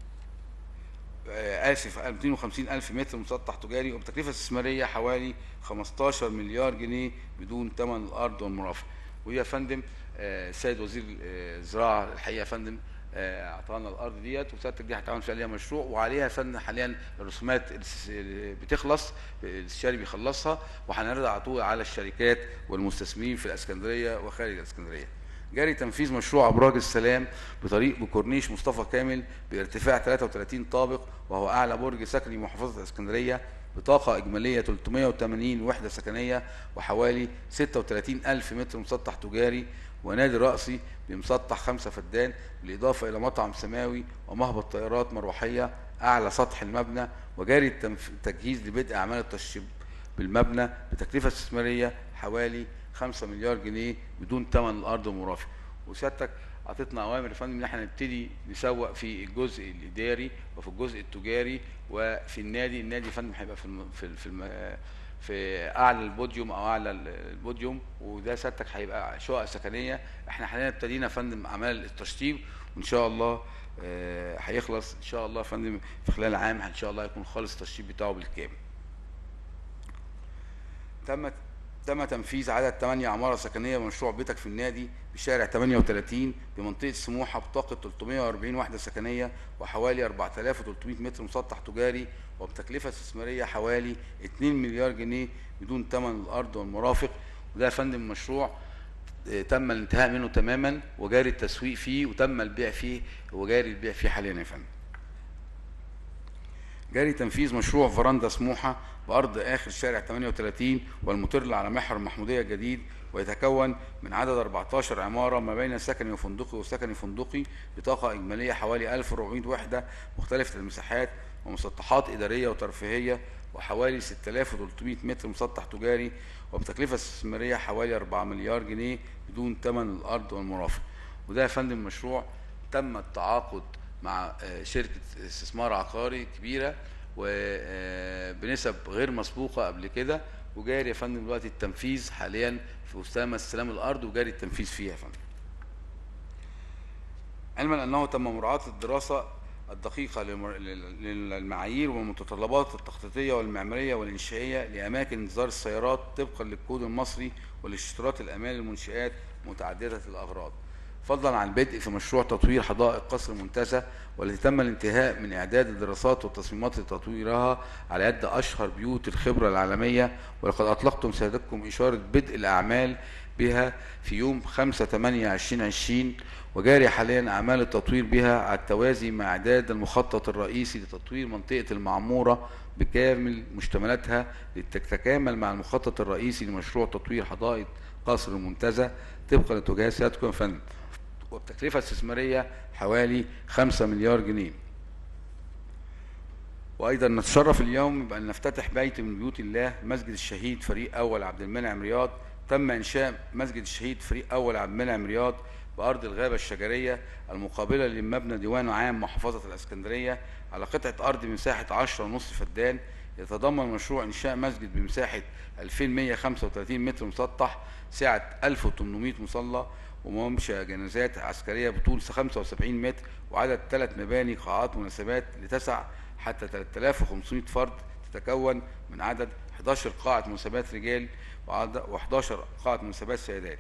250,000 متر مسطح تجاري وبتكلفه استثماريه حوالي 15 مليار جنيه بدون ثمن الارض والمرافق. وهي يا فندم السيد وزير الزراعه الحقيقه يا فندم اعطانا الارض ديت، وسيادتك دي هتعمل فيها عليها مشروع، وعليها يا فندم حاليا الرسومات بتخلص، الاستشاري بيخلصها، وهنرجع على طول على الشركات والمستثمرين في الاسكندريه وخارج الاسكندريه. جاري تنفيذ مشروع ابراج السلام بطريق بكورنيش مصطفى كامل بارتفاع 33 طابق، وهو اعلى برج سكني محافظه الاسكندريه بطاقه اجماليه 380 وحده سكنيه وحوالي 36,000 متر مسطح تجاري ونادي رأسي بمسطح 5 فدان، بالإضافة إلى مطعم سماوي ومهبط طائرات مروحية أعلى سطح المبنى. وجاري التجهيز لبدء أعمال التشطيب بالمبنى بتكلفة استثمارية حوالي 5 مليار جنيه بدون ثمن الأرض المرافق. وسيادتك أعطتنا أوامر يا فندم إن احنا نبتدي نسوق في الجزء الإداري وفي الجزء التجاري وفي النادي. النادي يا فندم هيبقى في اعلى البوديوم او اعلى البوديوم، وده سيادتك هيبقى شقق سكنيه. احنا حاليا ابتدينا يا فندم اعمال التشطيب، وان شاء الله هيخلص ان شاء الله يا فندم في خلال عام ان شاء الله يكون خالص التشطيب بتاعه بالكامل. تم تنفيذ عدد 8 عماره سكنيه بمشروع بيتك في النادي بشارع 38 بمنطقه سموحه بطاقه 340 وحده سكنيه وحوالي 4300 متر مسطح تجاري وبتكلفه استثماريه حوالي 2 مليار جنيه بدون ثمن الارض والمرافق. وده يا فندم مشروع تم الانتهاء منه تماما وجاري التسويق فيه وتم البيع فيه وجاري البيع فيه حاليا يا فندم. جاري تنفيذ مشروع فراندا سموحه بارض اخر شارع 38 والمطل على محور المحموديه الجديد، ويتكون من عدد 14 عماره ما بين سكني وفندقي وسكني فندقي بطاقه اجماليه حوالي 1400 وحده مختلفه المساحات ومسطحات اداريه وترفيهيه وحوالي 6300 متر مسطح تجاري وبتكلفه استثماريه حوالي 4 مليار جنيه بدون ثمن الارض والمرافق. وده يا فندم مشروع تم التعاقد مع شركه استثمار عقاري كبيره وبنسب غير مسبوقه قبل كده، وجاري يا فندم دلوقتي التنفيذ حاليا في مستلزم استلام الارض وجاري التنفيذ فيها يا فندم. علما انه تم مراعاه الدراسه الدقيقة للمعايير والمتطلبات التخطيطية والمعمارية والإنشائية لأماكن إصدار السيارات طبقا للكود المصري والاشتراط الأمان للمنشآت متعددة الأغراض، فضلا عن البدء في مشروع تطوير حدائق قصر المنتزه، والتي تم الانتهاء من إعداد الدراسات والتصميمات لتطويرها على يد أشهر بيوت الخبرة العالمية. ولقد أطلقتم سيادتكم إشارة بدء الأعمال بها في يوم 5/8/2020، وجاري حاليا أعمال التطوير بها على التوازي مع إعداد المخطط الرئيسي لتطوير منطقة المعمورة بكامل مشتملاتها لتتكامل مع المخطط الرئيسي لمشروع تطوير حدائق قصر المنتزه طبقا لتوجيهات سيادتكم يا فندم، وبتكلفة استثمارية حوالي 5 مليار جنيه. وأيضا نتشرف اليوم بأن نفتتح بيت من بيوت الله مسجد الشهيد فريق أول عبد المنعم رياض. تم إنشاء مسجد الشهيد فريق أول عبد المنعم رياض بأرض الغابة الشجرية المقابلة لمبنى ديوان عام محافظة الإسكندرية على قطعة أرض بمساحة 10.5 فدان. يتضمن مشروع إنشاء مسجد بمساحة 2135 متر مسطح، سعة 1800 مصلى، وممشى جنازات عسكرية بطول 75 متر، وعدد 3 مباني قاعات مناسبات لتسع حتى 3500 فرد، تتكون من عدد 11 قاعة مناسبات رجال و11 قاعة مناسبات سيدات.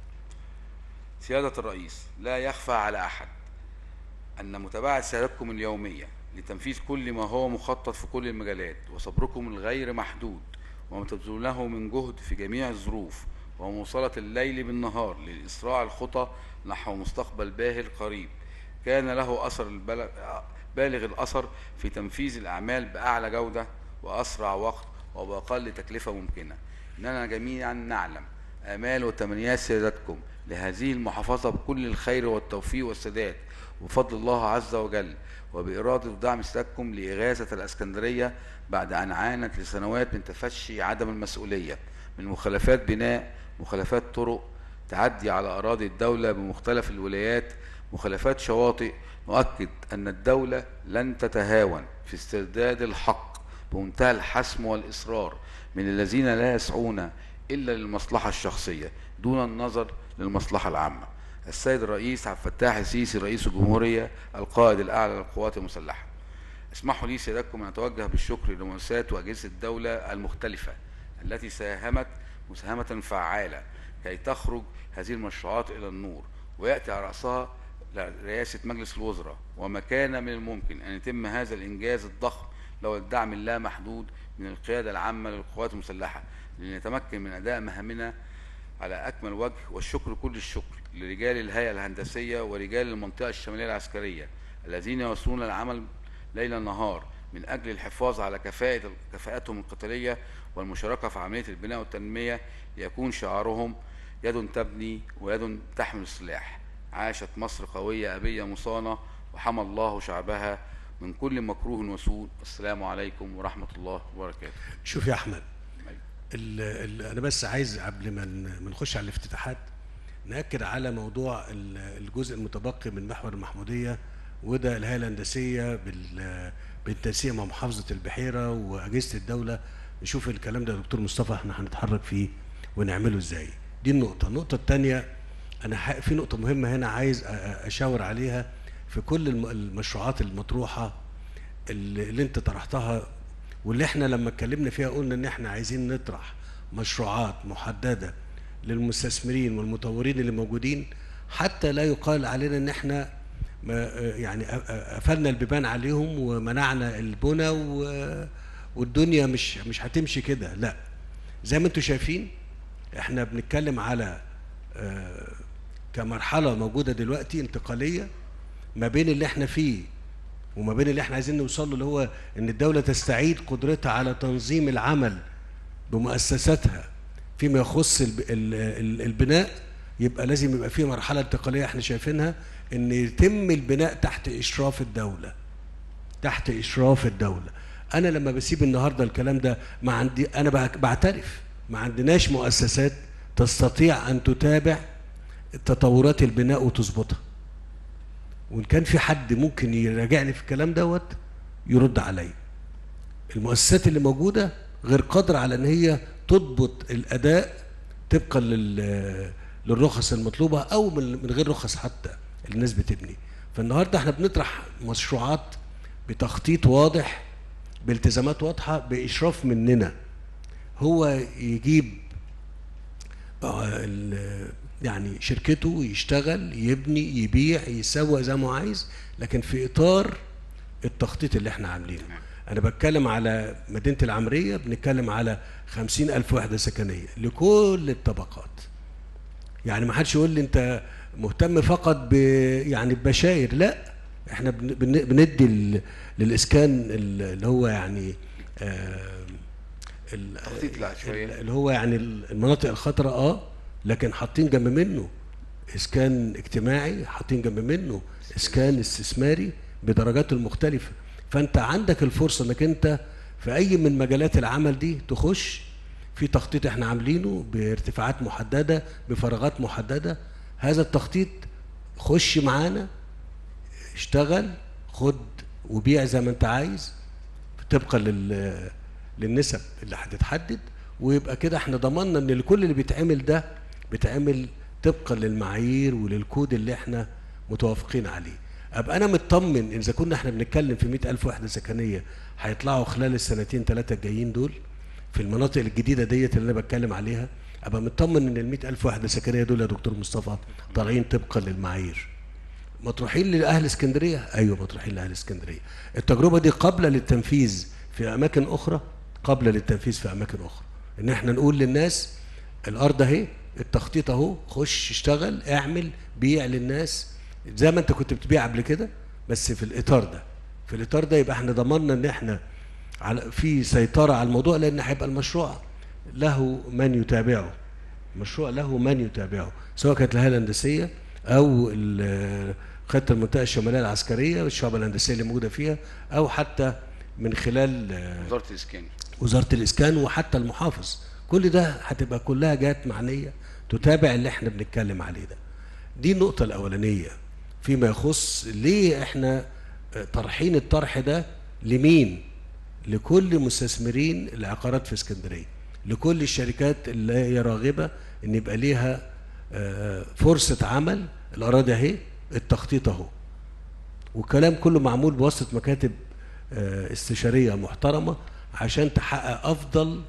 سيادة الرئيس، لا يخفى على أحد أن متابعة سيادتكم اليومية لتنفيذ كل ما هو مخطط في كل المجالات، وصبركم الغير محدود وما تبذلونه من جهد في جميع الظروف، ومواصلة الليل بالنهار لإسراع الخطى نحو مستقبل باهر قريب، كان له أثر بالغ الأثر في تنفيذ الأعمال بأعلى جودة وأسرع وقت وبأقل تكلفة ممكنة. إننا جميعا نعلم آمال وتمنيات سيادتكم لهذه المحافظة بكل الخير والتوفيق والسداد، وبفضل الله عز وجل وبإرادة ودعم سيادتكم لإغاثة الإسكندرية بعد أن عانت لسنوات من تفشي عدم المسؤولية من مخالفات بناء، مخالفات طرق، تعدي على أراضي الدولة بمختلف الولايات، مخالفات شواطئ. نؤكد أن الدولة لن تتهاون في استرداد الحق بمنتهى الحسم والإصرار من الذين لا يسعون إلا للمصلحة الشخصية دون النظر للمصلحة العامة. السيد الرئيس عبد الفتاح السيسي رئيس الجمهورية القائد الأعلى للقوات المسلحة. اسمحوا لي سيادتكم أن أتوجه بالشكر لمؤسسات وأجهزة الدولة المختلفة التي ساهمت مساهمة فعالة كي تخرج هذه المشروعات إلى النور، ويأتي على رأسها رئاسة مجلس الوزراء، وما كان من الممكن أن يتم هذا الإنجاز الضخم لو الدعم اللامحدود من القيادة العامة للقوات المسلحة لنتمكن من أداء مهامنا على أكمل وجه. والشكر كل الشكر لرجال الهيئة الهندسية ورجال المنطقة الشمالية العسكرية الذين يواصلون العمل ليل نهار من أجل الحفاظ على كفاءتهم القتالية والمشاركة في عملية البناء والتنمية، ليكون شعارهم يد تبني ويد تحمل السلاح. عاشت مصر قوية أبية مصانة، وحمى الله شعبها من كل مكروه وسوء. السلام عليكم ورحمة الله وبركاته. شوف يا أحمد، أنا بس عايز قبل ما نخش على الافتتاحات نأكد على موضوع الجزء المتبقي من محور المحمودية، وده الهيئة الهندسية بالتنسيق مع محافظة البحيرة وأجهزة الدولة. نشوف الكلام ده يا دكتور مصطفى احنا هنتحرك فيه ونعمله ازاي. دي النقطة. النقطة الثانية، أنا في نقطة مهمة هنا عايز أشاور عليها في كل المشروعات المطروحة اللي أنت طرحتها، واللي احنا لما اتكلمنا فيها قلنا إن احنا عايزين نطرح مشروعات محددة للمستثمرين والمطورين اللي موجودين، حتى لا يقال علينا إن احنا يعني قفلنا البيبان عليهم ومنعنا البنى والدنيا مش هتمشي كده. لا، زي ما انتم شايفين احنا بنتكلم على كمرحلة موجودة دلوقتي انتقالية ما بين اللي احنا فيه وما بين اللي احنا عايزين نوصل له، اللي هو ان الدولة تستعيد قدرتها على تنظيم العمل بمؤسساتها فيما يخص البناء. يبقى لازم يبقى في مرحلة انتقالية احنا شايفينها ان يتم البناء تحت اشراف الدولة، تحت اشراف الدولة. انا لما بسيب النهاردة الكلام ده ما عندي، انا بعترف ما عندناش مؤسسات تستطيع ان تتابع تطورات البناء وتظبطها. وان كان في حد ممكن يراجعني في الكلام دوت يرد عليا. المؤسسات اللي موجودة غير قادرة على ان هي تضبط الاداء طبقا للرخص المطلوبة او من غير رخص حتى الناس بتبني. فالنهارده احنا بنطرح مشروعات بتخطيط واضح، بالتزامات واضحه، باشراف مننا. هو يجيب يعني شركته، يشتغل، يبني، يبيع، يسوق زي ما هو عايز، لكن في اطار التخطيط اللي احنا عاملينه. انا بتكلم على مدينه العمريه، بنتكلم على 50,000 وحده سكنيه لكل الطبقات. يعني ما حدش يقول لي انت مهتم فقط يعني ببشاير، لا، احنا بندي للاسكان اللي هو يعني تخطيط العشوائية، اللي هو يعني المناطق الخضراء، لكن حاطين جنب منه اسكان اجتماعي، حاطين جنب منه اسكان استثماري بدرجاته المختلفه. فانت عندك الفرصه انك انت في اي من مجالات العمل دي تخش في تخطيط احنا عاملينه بارتفاعات محدده، بفراغات محدده. هذا التخطيط خش معانا، اشتغل، خد وبيع زي ما انت عايز طبقا للنسب اللي هتتحدد، ويبقى كده احنا ضمننا ان كل اللي بيتعمل ده بيتعمل طبقا للمعايير وللكود اللي احنا متوافقين عليه. ابقى انا مطمن اذا كنا احنا بنتكلم في 100,000 وحده سكنيه هيطلعوا خلال السنتين 3 الجايين دول في المناطق الجديده ديت اللي انا بتكلم عليها، ابقى مطمن ان ال 100,000 وحده سكنيه دول يا دكتور مصطفى طالعين طبقا للمعايير. مطروحين لاهل اسكندريه؟ ايوه مطروحين لاهل اسكندريه. التجربه دي قابله للتنفيذ في اماكن اخرى، قابله للتنفيذ في اماكن اخرى. ان احنا نقول للناس الارض اهي، التخطيط اهو، خش اشتغل، اعمل، بيع للناس زي ما انت كنت بتبيع قبل كده، بس في الاطار ده. في الاطار ده يبقى احنا ضمننا ان احنا في سيطره على الموضوع، لان هيبقى المشروع له من يتابعه. مشروع له من يتابعه، سواء كانت الهيئه الهندسيه او خطه المنطقه الشماليه العسكريه والشعب الهندسيه اللي موجوده فيها، او حتى من خلال وزارة الإسكان، وزاره الاسكان، وحتى المحافظ. كل ده هتبقى كلها جهات معنيه تتابع اللي احنا بنتكلم عليه ده. دي النقطه الاولانيه فيما يخص ليه احنا طرحين الطرح ده لمين؟ لكل مستثمرين العقارات في اسكندريه، لكل الشركات اللي هي راغبه ان يبقى ليها فرصه عمل. الاراضي اهي، التخطيط اهو، والكلام كله معمول بواسطه مكاتب استشاريه محترمه عشان تحقق افضل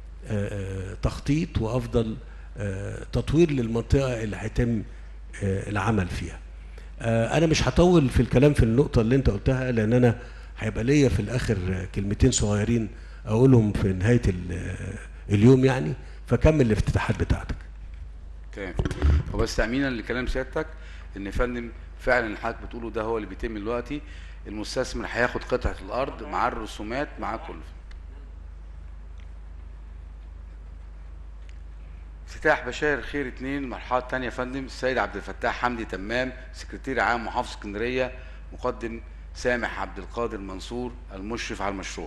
تخطيط وافضل تطوير للمنطقه اللي هيتم العمل فيها. انا مش هطول في الكلام في النقطه اللي انت قلتها، لان انا هيبقى ليا في الاخر كلمتين صغيرين اقولهم في نهايه اليوم يعني، فكمل الافتتاحات بتاعتك. تمام. وبس تأمينا لكلام سيادتك ان فندم فعلا اللي حضرتك بتقوله ده هو اللي بيتم دلوقتي. المستثمر هياخد قطعة الارض مع الرسومات مع كله. افتتاح بشاير خير 2 المرحلة الثانية يا فندم، السيد عبد الفتاح حمدي تمام، سكرتير عام محافظة اسكندرية، مقدم سامح عبد القادر منصور المشرف على المشروع.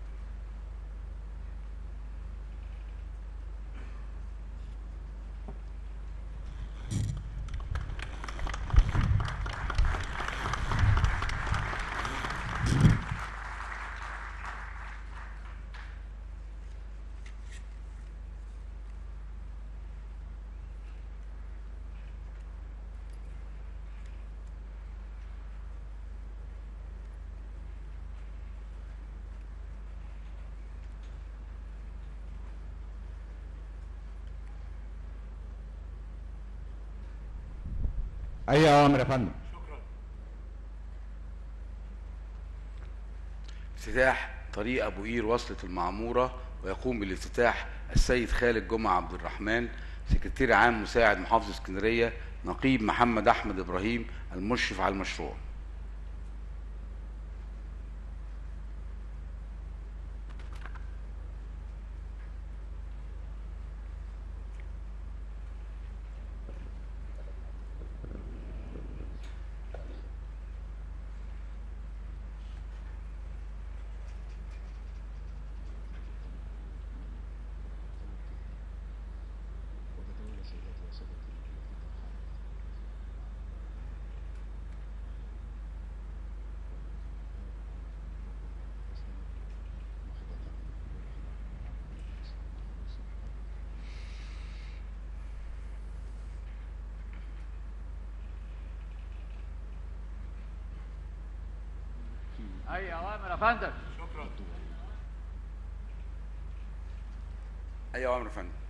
اي اوامر يا فندم. افتتاح طريق ابو قير وصلة المعمورة، ويقوم بالافتتاح السيد خالد جمعة عبد الرحمن، سكرتير عام مساعد محافظة اسكندرية، نقيب محمد احمد ابراهيم المشرف على المشروع. اي اوامر يا فندم. اي اوامر يا فندم.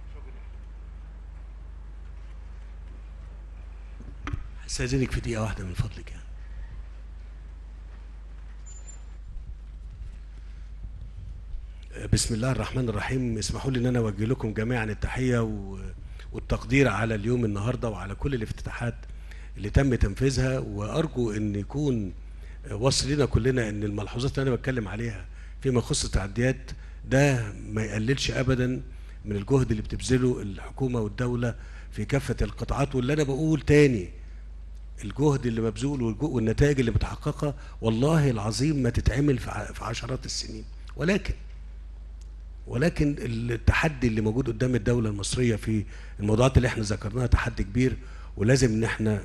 استاذنك في دقيقه واحده من فضلك يعني. بسم الله الرحمن الرحيم. اسمحوا لي ان انا اوجه لكم جميعا التحيه والتقدير على اليوم النهارده وعلى كل الافتتاحات اللي تم تنفيذها، وارجو ان يكون وصل لنا كلنا ان الملحوظات اللي انا بتكلم عليها فيما يخص التعديات ده ما يقللش ابدا من الجهد اللي بتبذله الحكومه والدوله في كافه القطاعات. واللي انا بقول تاني، الجهد اللي مبذول والنتائج اللي متحققه والله العظيم ما تتعمل في عشرات السنين، ولكن التحدي اللي موجود قدام الدولة المصرية في الموضوعات اللي احنا ذكرناها تحدي كبير، ولازم ان احنا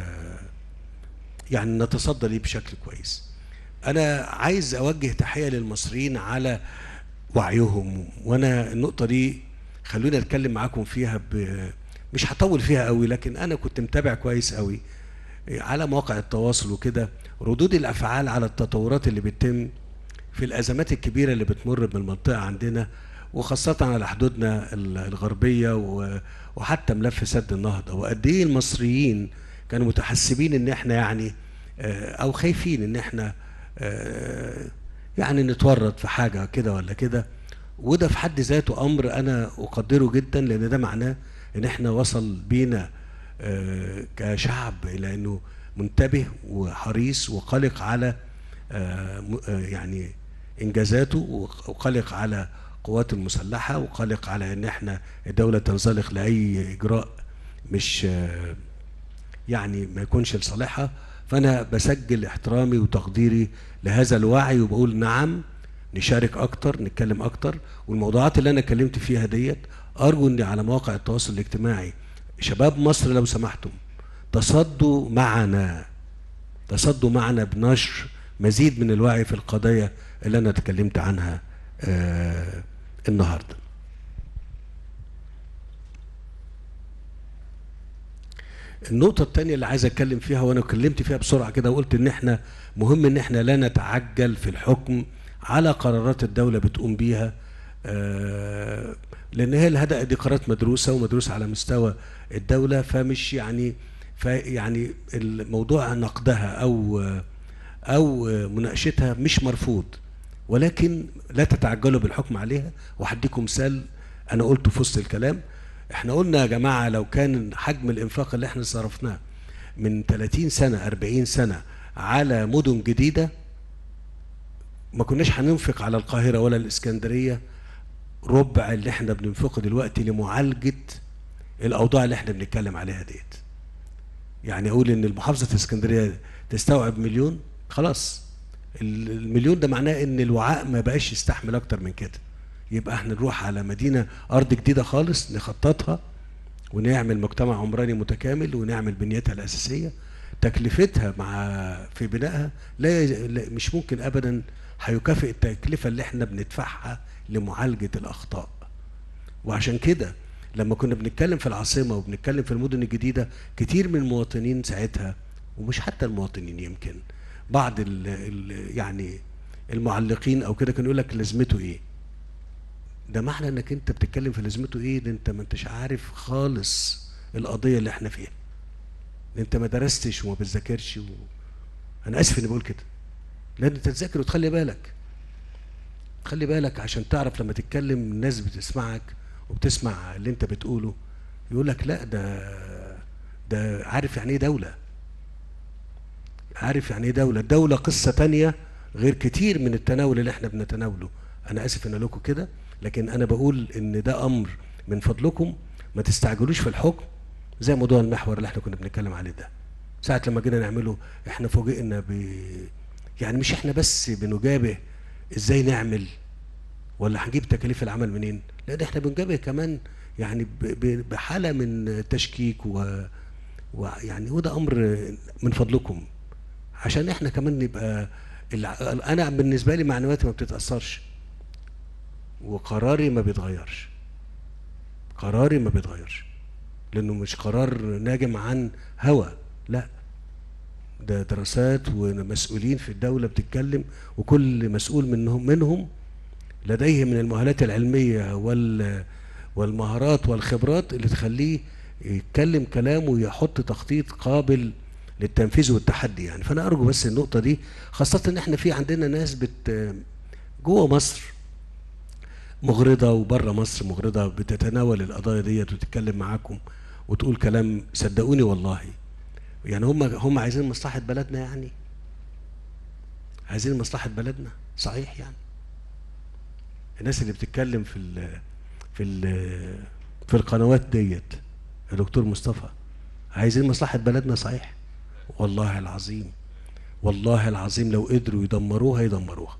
يعني نتصدى ليه بشكل كويس. انا عايز اوجه تحية للمصريين على وعيهم، وانا النقطة دي خلوني اتكلم معاكم فيها مش هطول فيها قوي، لكن انا كنت متابع كويس قوي على مواقع التواصل وكده ردود الافعال على التطورات اللي بتتم في الأزمات الكبيرة اللي بتمر بالمنطقة عندنا، وخاصة على حدودنا الغربية وحتى ملف سد النهضة، وقد إيه المصريين كانوا متحسبين إن إحنا يعني أو خايفين إن إحنا يعني نتورط في حاجة كده ولا كده. وده في حد ذاته أمر أنا أقدره جدا، لأن ده معناه إن إحنا وصل بينا كشعب إلى إنه منتبه وحريص وقلق على يعني انجازاته، وقلق على قوات المسلحه، وقلق على ان احنا الدوله تنزلق لاي اجراء مش يعني ما يكونش لصالحها. فانا بسجل احترامي وتقديري لهذا الوعي، وبقول نعم نشارك اكتر، نتكلم اكتر، والموضوعات اللي انا اتكلمت فيها ديت ارجو ان على مواقع التواصل الاجتماعي شباب مصر لو سمحتم تصدوا معنا بنشر مزيد من الوعي في القضايا اللي أنا تكلمت عنها النهاردة. النقطة الثانية اللي عايز أتكلم فيها، وأنا اتكلمت فيها بسرعة كده وقلت إن إحنا مهم إن إحنا لا نتعجل في الحكم على قرارات الدولة بتقوم بيها، لأن هي دي قرارات مدروسة ومدروسة على مستوى الدولة، فمش يعني الموضوع نقدها أو مناقشتها مش مرفوض، ولكن لا تتعجلوا بالحكم عليها. وهديكم مثال أنا قلته في وسط الكلام. احنا قلنا يا جماعة لو كان حجم الإنفاق اللي احنا صرفناه من 30 سنة 40 سنة على مدن جديدة، ما كناش هننفق على القاهرة ولا الإسكندرية ربع اللي احنا بننفقه دلوقتي لمعالجة الأوضاع اللي احنا بنتكلم عليها ديت. يعني أقول إن محافظة الإسكندرية تستوعب مليون، خلاص المليون ده معناه إن الوعاء ما بقاش يستحمل أكتر من كده. يبقى احنا نروح على مدينة أرض جديدة خالص نخططها ونعمل مجتمع عمراني متكامل ونعمل بنيتها الأساسية. تكلفتها في بنائها مش ممكن أبدا هيكافئ التكلفة اللي احنا بندفعها لمعالجة الأخطاء. وعشان كده لما كنا بنتكلم في العاصمة وبنتكلم في المدن الجديدة، كتير من المواطنين ساعتها، ومش حتى المواطنين، يمكن بعض يعني المعلقين أو كده، كانوا يقول لك لازمته إيه؟ ده معنى انك انت بتتكلم في لازمته ايه؟ ده انت ما انتش عارف خالص القضيه اللي احنا فيها، ده انت ما درستش وما بتذاكرش انا اسف اني بقول كده، لازم تذاكر وتخلي بالك، خلي بالك عشان تعرف لما تتكلم الناس بتسمعك وبتسمع اللي انت بتقوله، يقول لك لا ده عارف يعني ايه دوله، عارف يعني ايه دوله. الدوله قصه تانية غير كتير من التناول اللي احنا بنتناوله. انا اسف ان لكم كده، لكن انا بقول ان ده امر من فضلكم ما تستعجلوش في الحكم. زي موضوع المحور اللي احنا كنا بنتكلم عليه ده، ساعه لما جينا نعمله احنا فوجئنا يعني مش احنا بس بنجابه ازاي نعمل ولا هنجيب تكاليف العمل منين، لا ده احنا بنجابه كمان يعني بحاله من تشكيك ويعني وده امر من فضلكم عشان احنا كمان نبقى انا بالنسبه لي معنوياتي ما بتتاثرش وقراري ما بيتغيرش، قراري ما بيتغيرش لانه مش قرار ناجم عن هوى، لا ده دراسات ومسؤولين في الدولة بتتكلم، وكل مسؤول منهم لديه من المؤهلات العلمية والمهارات والخبرات اللي تخليه يتكلم كلام ويحط تخطيط قابل للتنفيذ والتحدي يعني. فأنا أرجو بس النقطة دي، خاصة إن إحنا في عندنا ناس جوه مصر مغرضة وبره مصر مغرضة، بتتناول القضايا ديت وتتكلم معاكم وتقول كلام صدقوني والله يعني هم عايزين مصلحة بلدنا، يعني عايزين مصلحة بلدنا صحيح يعني. الناس اللي بتتكلم في القنوات ديت يا دكتور مصطفى عايزين مصلحة بلدنا صحيح، والله العظيم والله العظيم لو قدروا يدمروها يدمروها،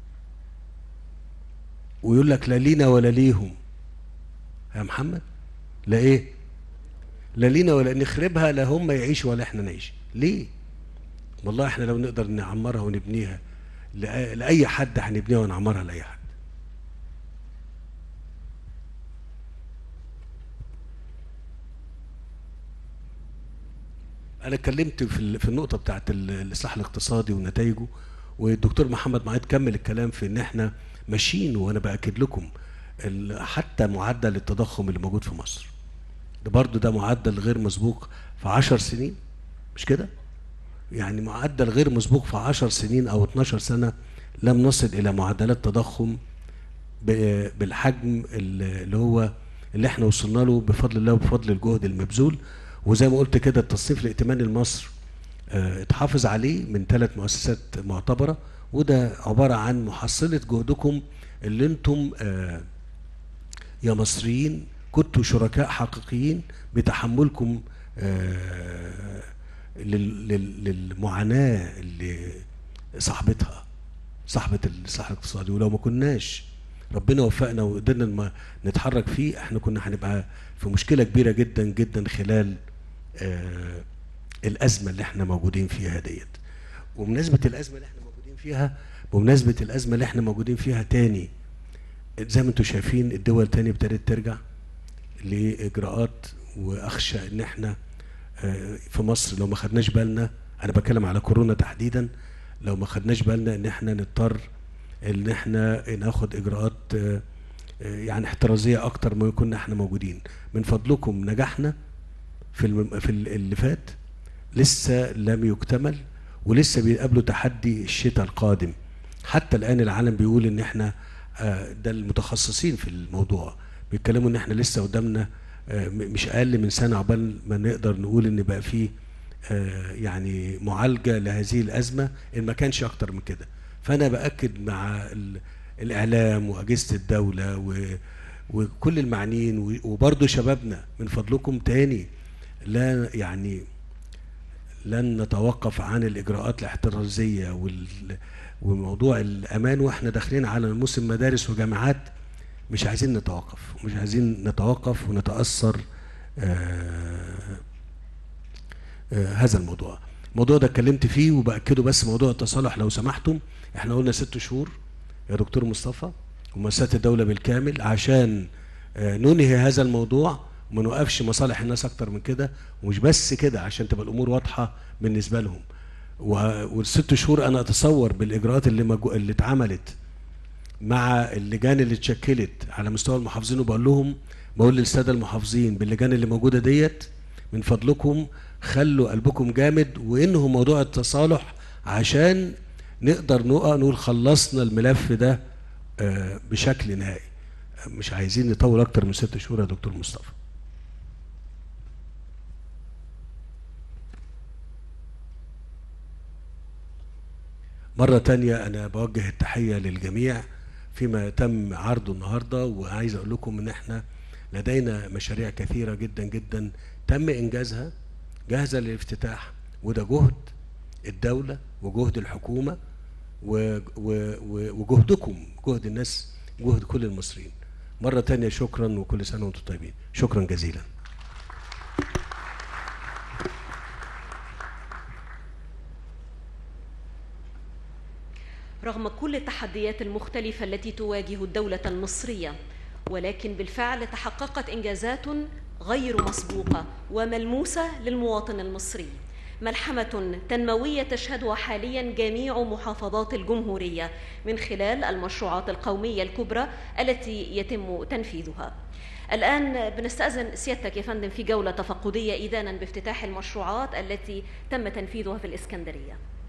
ويقول لك لا لينا ولا ليهم يا محمد، لا ايه، لا لينا ولا نخربها، لا هم يعيشوا ولا احنا نعيش. ليه؟ والله احنا لو نقدر نعمرها ونبنيها لأي حد هنبنيها ونعمرها لأي حد. أنا اتكلمت في النقطة بتاعت الإصلاح الاقتصادي ونتائجه، والدكتور محمد معاذ كمل الكلام في إن إحنا ماشيين، وأنا بأكد لكم حتى معدل التضخم اللي موجود في مصر ده برضه ده معدل غير مسبوق في 10 سنين، مش كده؟ يعني معدل غير مسبوق في 10 سنين أو 12 سنة لم نصل إلى معدلات تضخم بالحجم اللي احنا وصلنا له بفضل الله وبفضل الجهد المبذول. وزي ما قلت كده التصنيف الائتماني لمصر اتحافظ عليه من 3 مؤسسات معتبرة، وده عبارة عن محصلة جهدكم اللي انتم يا مصريين كنتوا شركاء حقيقيين بتحملكم للمعاناة اللي صاحبة الإصلاح الاقتصادي. ولو ما كناش ربنا وفقنا وقدرنا نتحرك فيه، احنا كنا هنبقى في مشكلة كبيرة جدا جدا خلال الأزمة اللي احنا موجودين فيها ديت. وبمناسبة الأزمة اللي احنا موجودين فيها تاني، زي ما انتم شايفين الدول تاني ابتدت ترجع لإجراءات، وأخشى ان احنا في مصر لو ما خدناش بالنا، انا بتكلم على كورونا تحديدا، لو ما خدناش بالنا ان احنا نضطر ان احنا ناخد اجراءات يعني احترازيه اكتر ما كنا احنا موجودين. من فضلكم نجاحنا في اللي فات لسه لم يكتمل، ولسه بيقابلوا تحدي الشتاء القادم. حتى الان العالم بيقول ان احنا ده المتخصصين في الموضوع بيتكلموا ان احنا لسه قدامنا مش اقل من سنه عقبال ما نقدر نقول ان بقى فيه يعني معالجه لهذه الازمه، ان ما كانش اكتر من كده. فانا باكد مع الاعلام واجهزه الدوله وكل المعنيين وبرضه شبابنا، من فضلكم تاني لا يعني لن نتوقف عن الاجراءات الاحترازيه وموضوع الامان، واحنا داخلين على موسم مدارس وجامعات مش عايزين نتوقف ونتاثر هذا الموضوع ده اتكلمت فيه وباكده. بس موضوع التصالح لو سمحتم، احنا قلنا 6 شهور يا دكتور مصطفى ومؤسسات الدوله بالكامل عشان ننهي هذا الموضوع وما نوقفش مصالح الناس اكتر من كده. ومش بس كده، عشان تبقى الامور واضحه بالنسبه لهم. وال6 شهور انا اتصور بالاجراءات اللي اتعملت مع اللجان اللي اتشكلت على مستوى المحافظين، بقول للساده المحافظين باللجان اللي موجوده ديت من فضلكم خلوا قلبكم جامد وانهوا موضوع التصالح عشان نقدر نقول خلصنا الملف ده بشكل نهائي. مش عايزين نطول اكتر من 6 شهور يا دكتور مصطفى. مرة تانية أنا بوجه التحية للجميع فيما تم عرضه النهاردة، وعايز أقول لكم إن إحنا لدينا مشاريع كثيرة جدا جدا تم إنجازها جاهزة للافتتاح، وده جهد الدولة وجهد الحكومة وجهدكم، جهد الناس، جهد كل المصريين. مرة تانية شكرا وكل سنة وانتم طيبين. شكرا جزيلا. رغم كل التحديات المختلفة التي تواجه الدولة المصرية، ولكن بالفعل تحققت إنجازات غير مسبوقة وملموسة للمواطن المصري. ملحمة تنموية تشهدها حاليا جميع محافظات الجمهورية من خلال المشروعات القومية الكبرى التي يتم تنفيذها. الآن بنستأذن سيادتك يا فندم في جولة تفقدية إذانا بافتتاح المشروعات التي تم تنفيذها في الإسكندرية.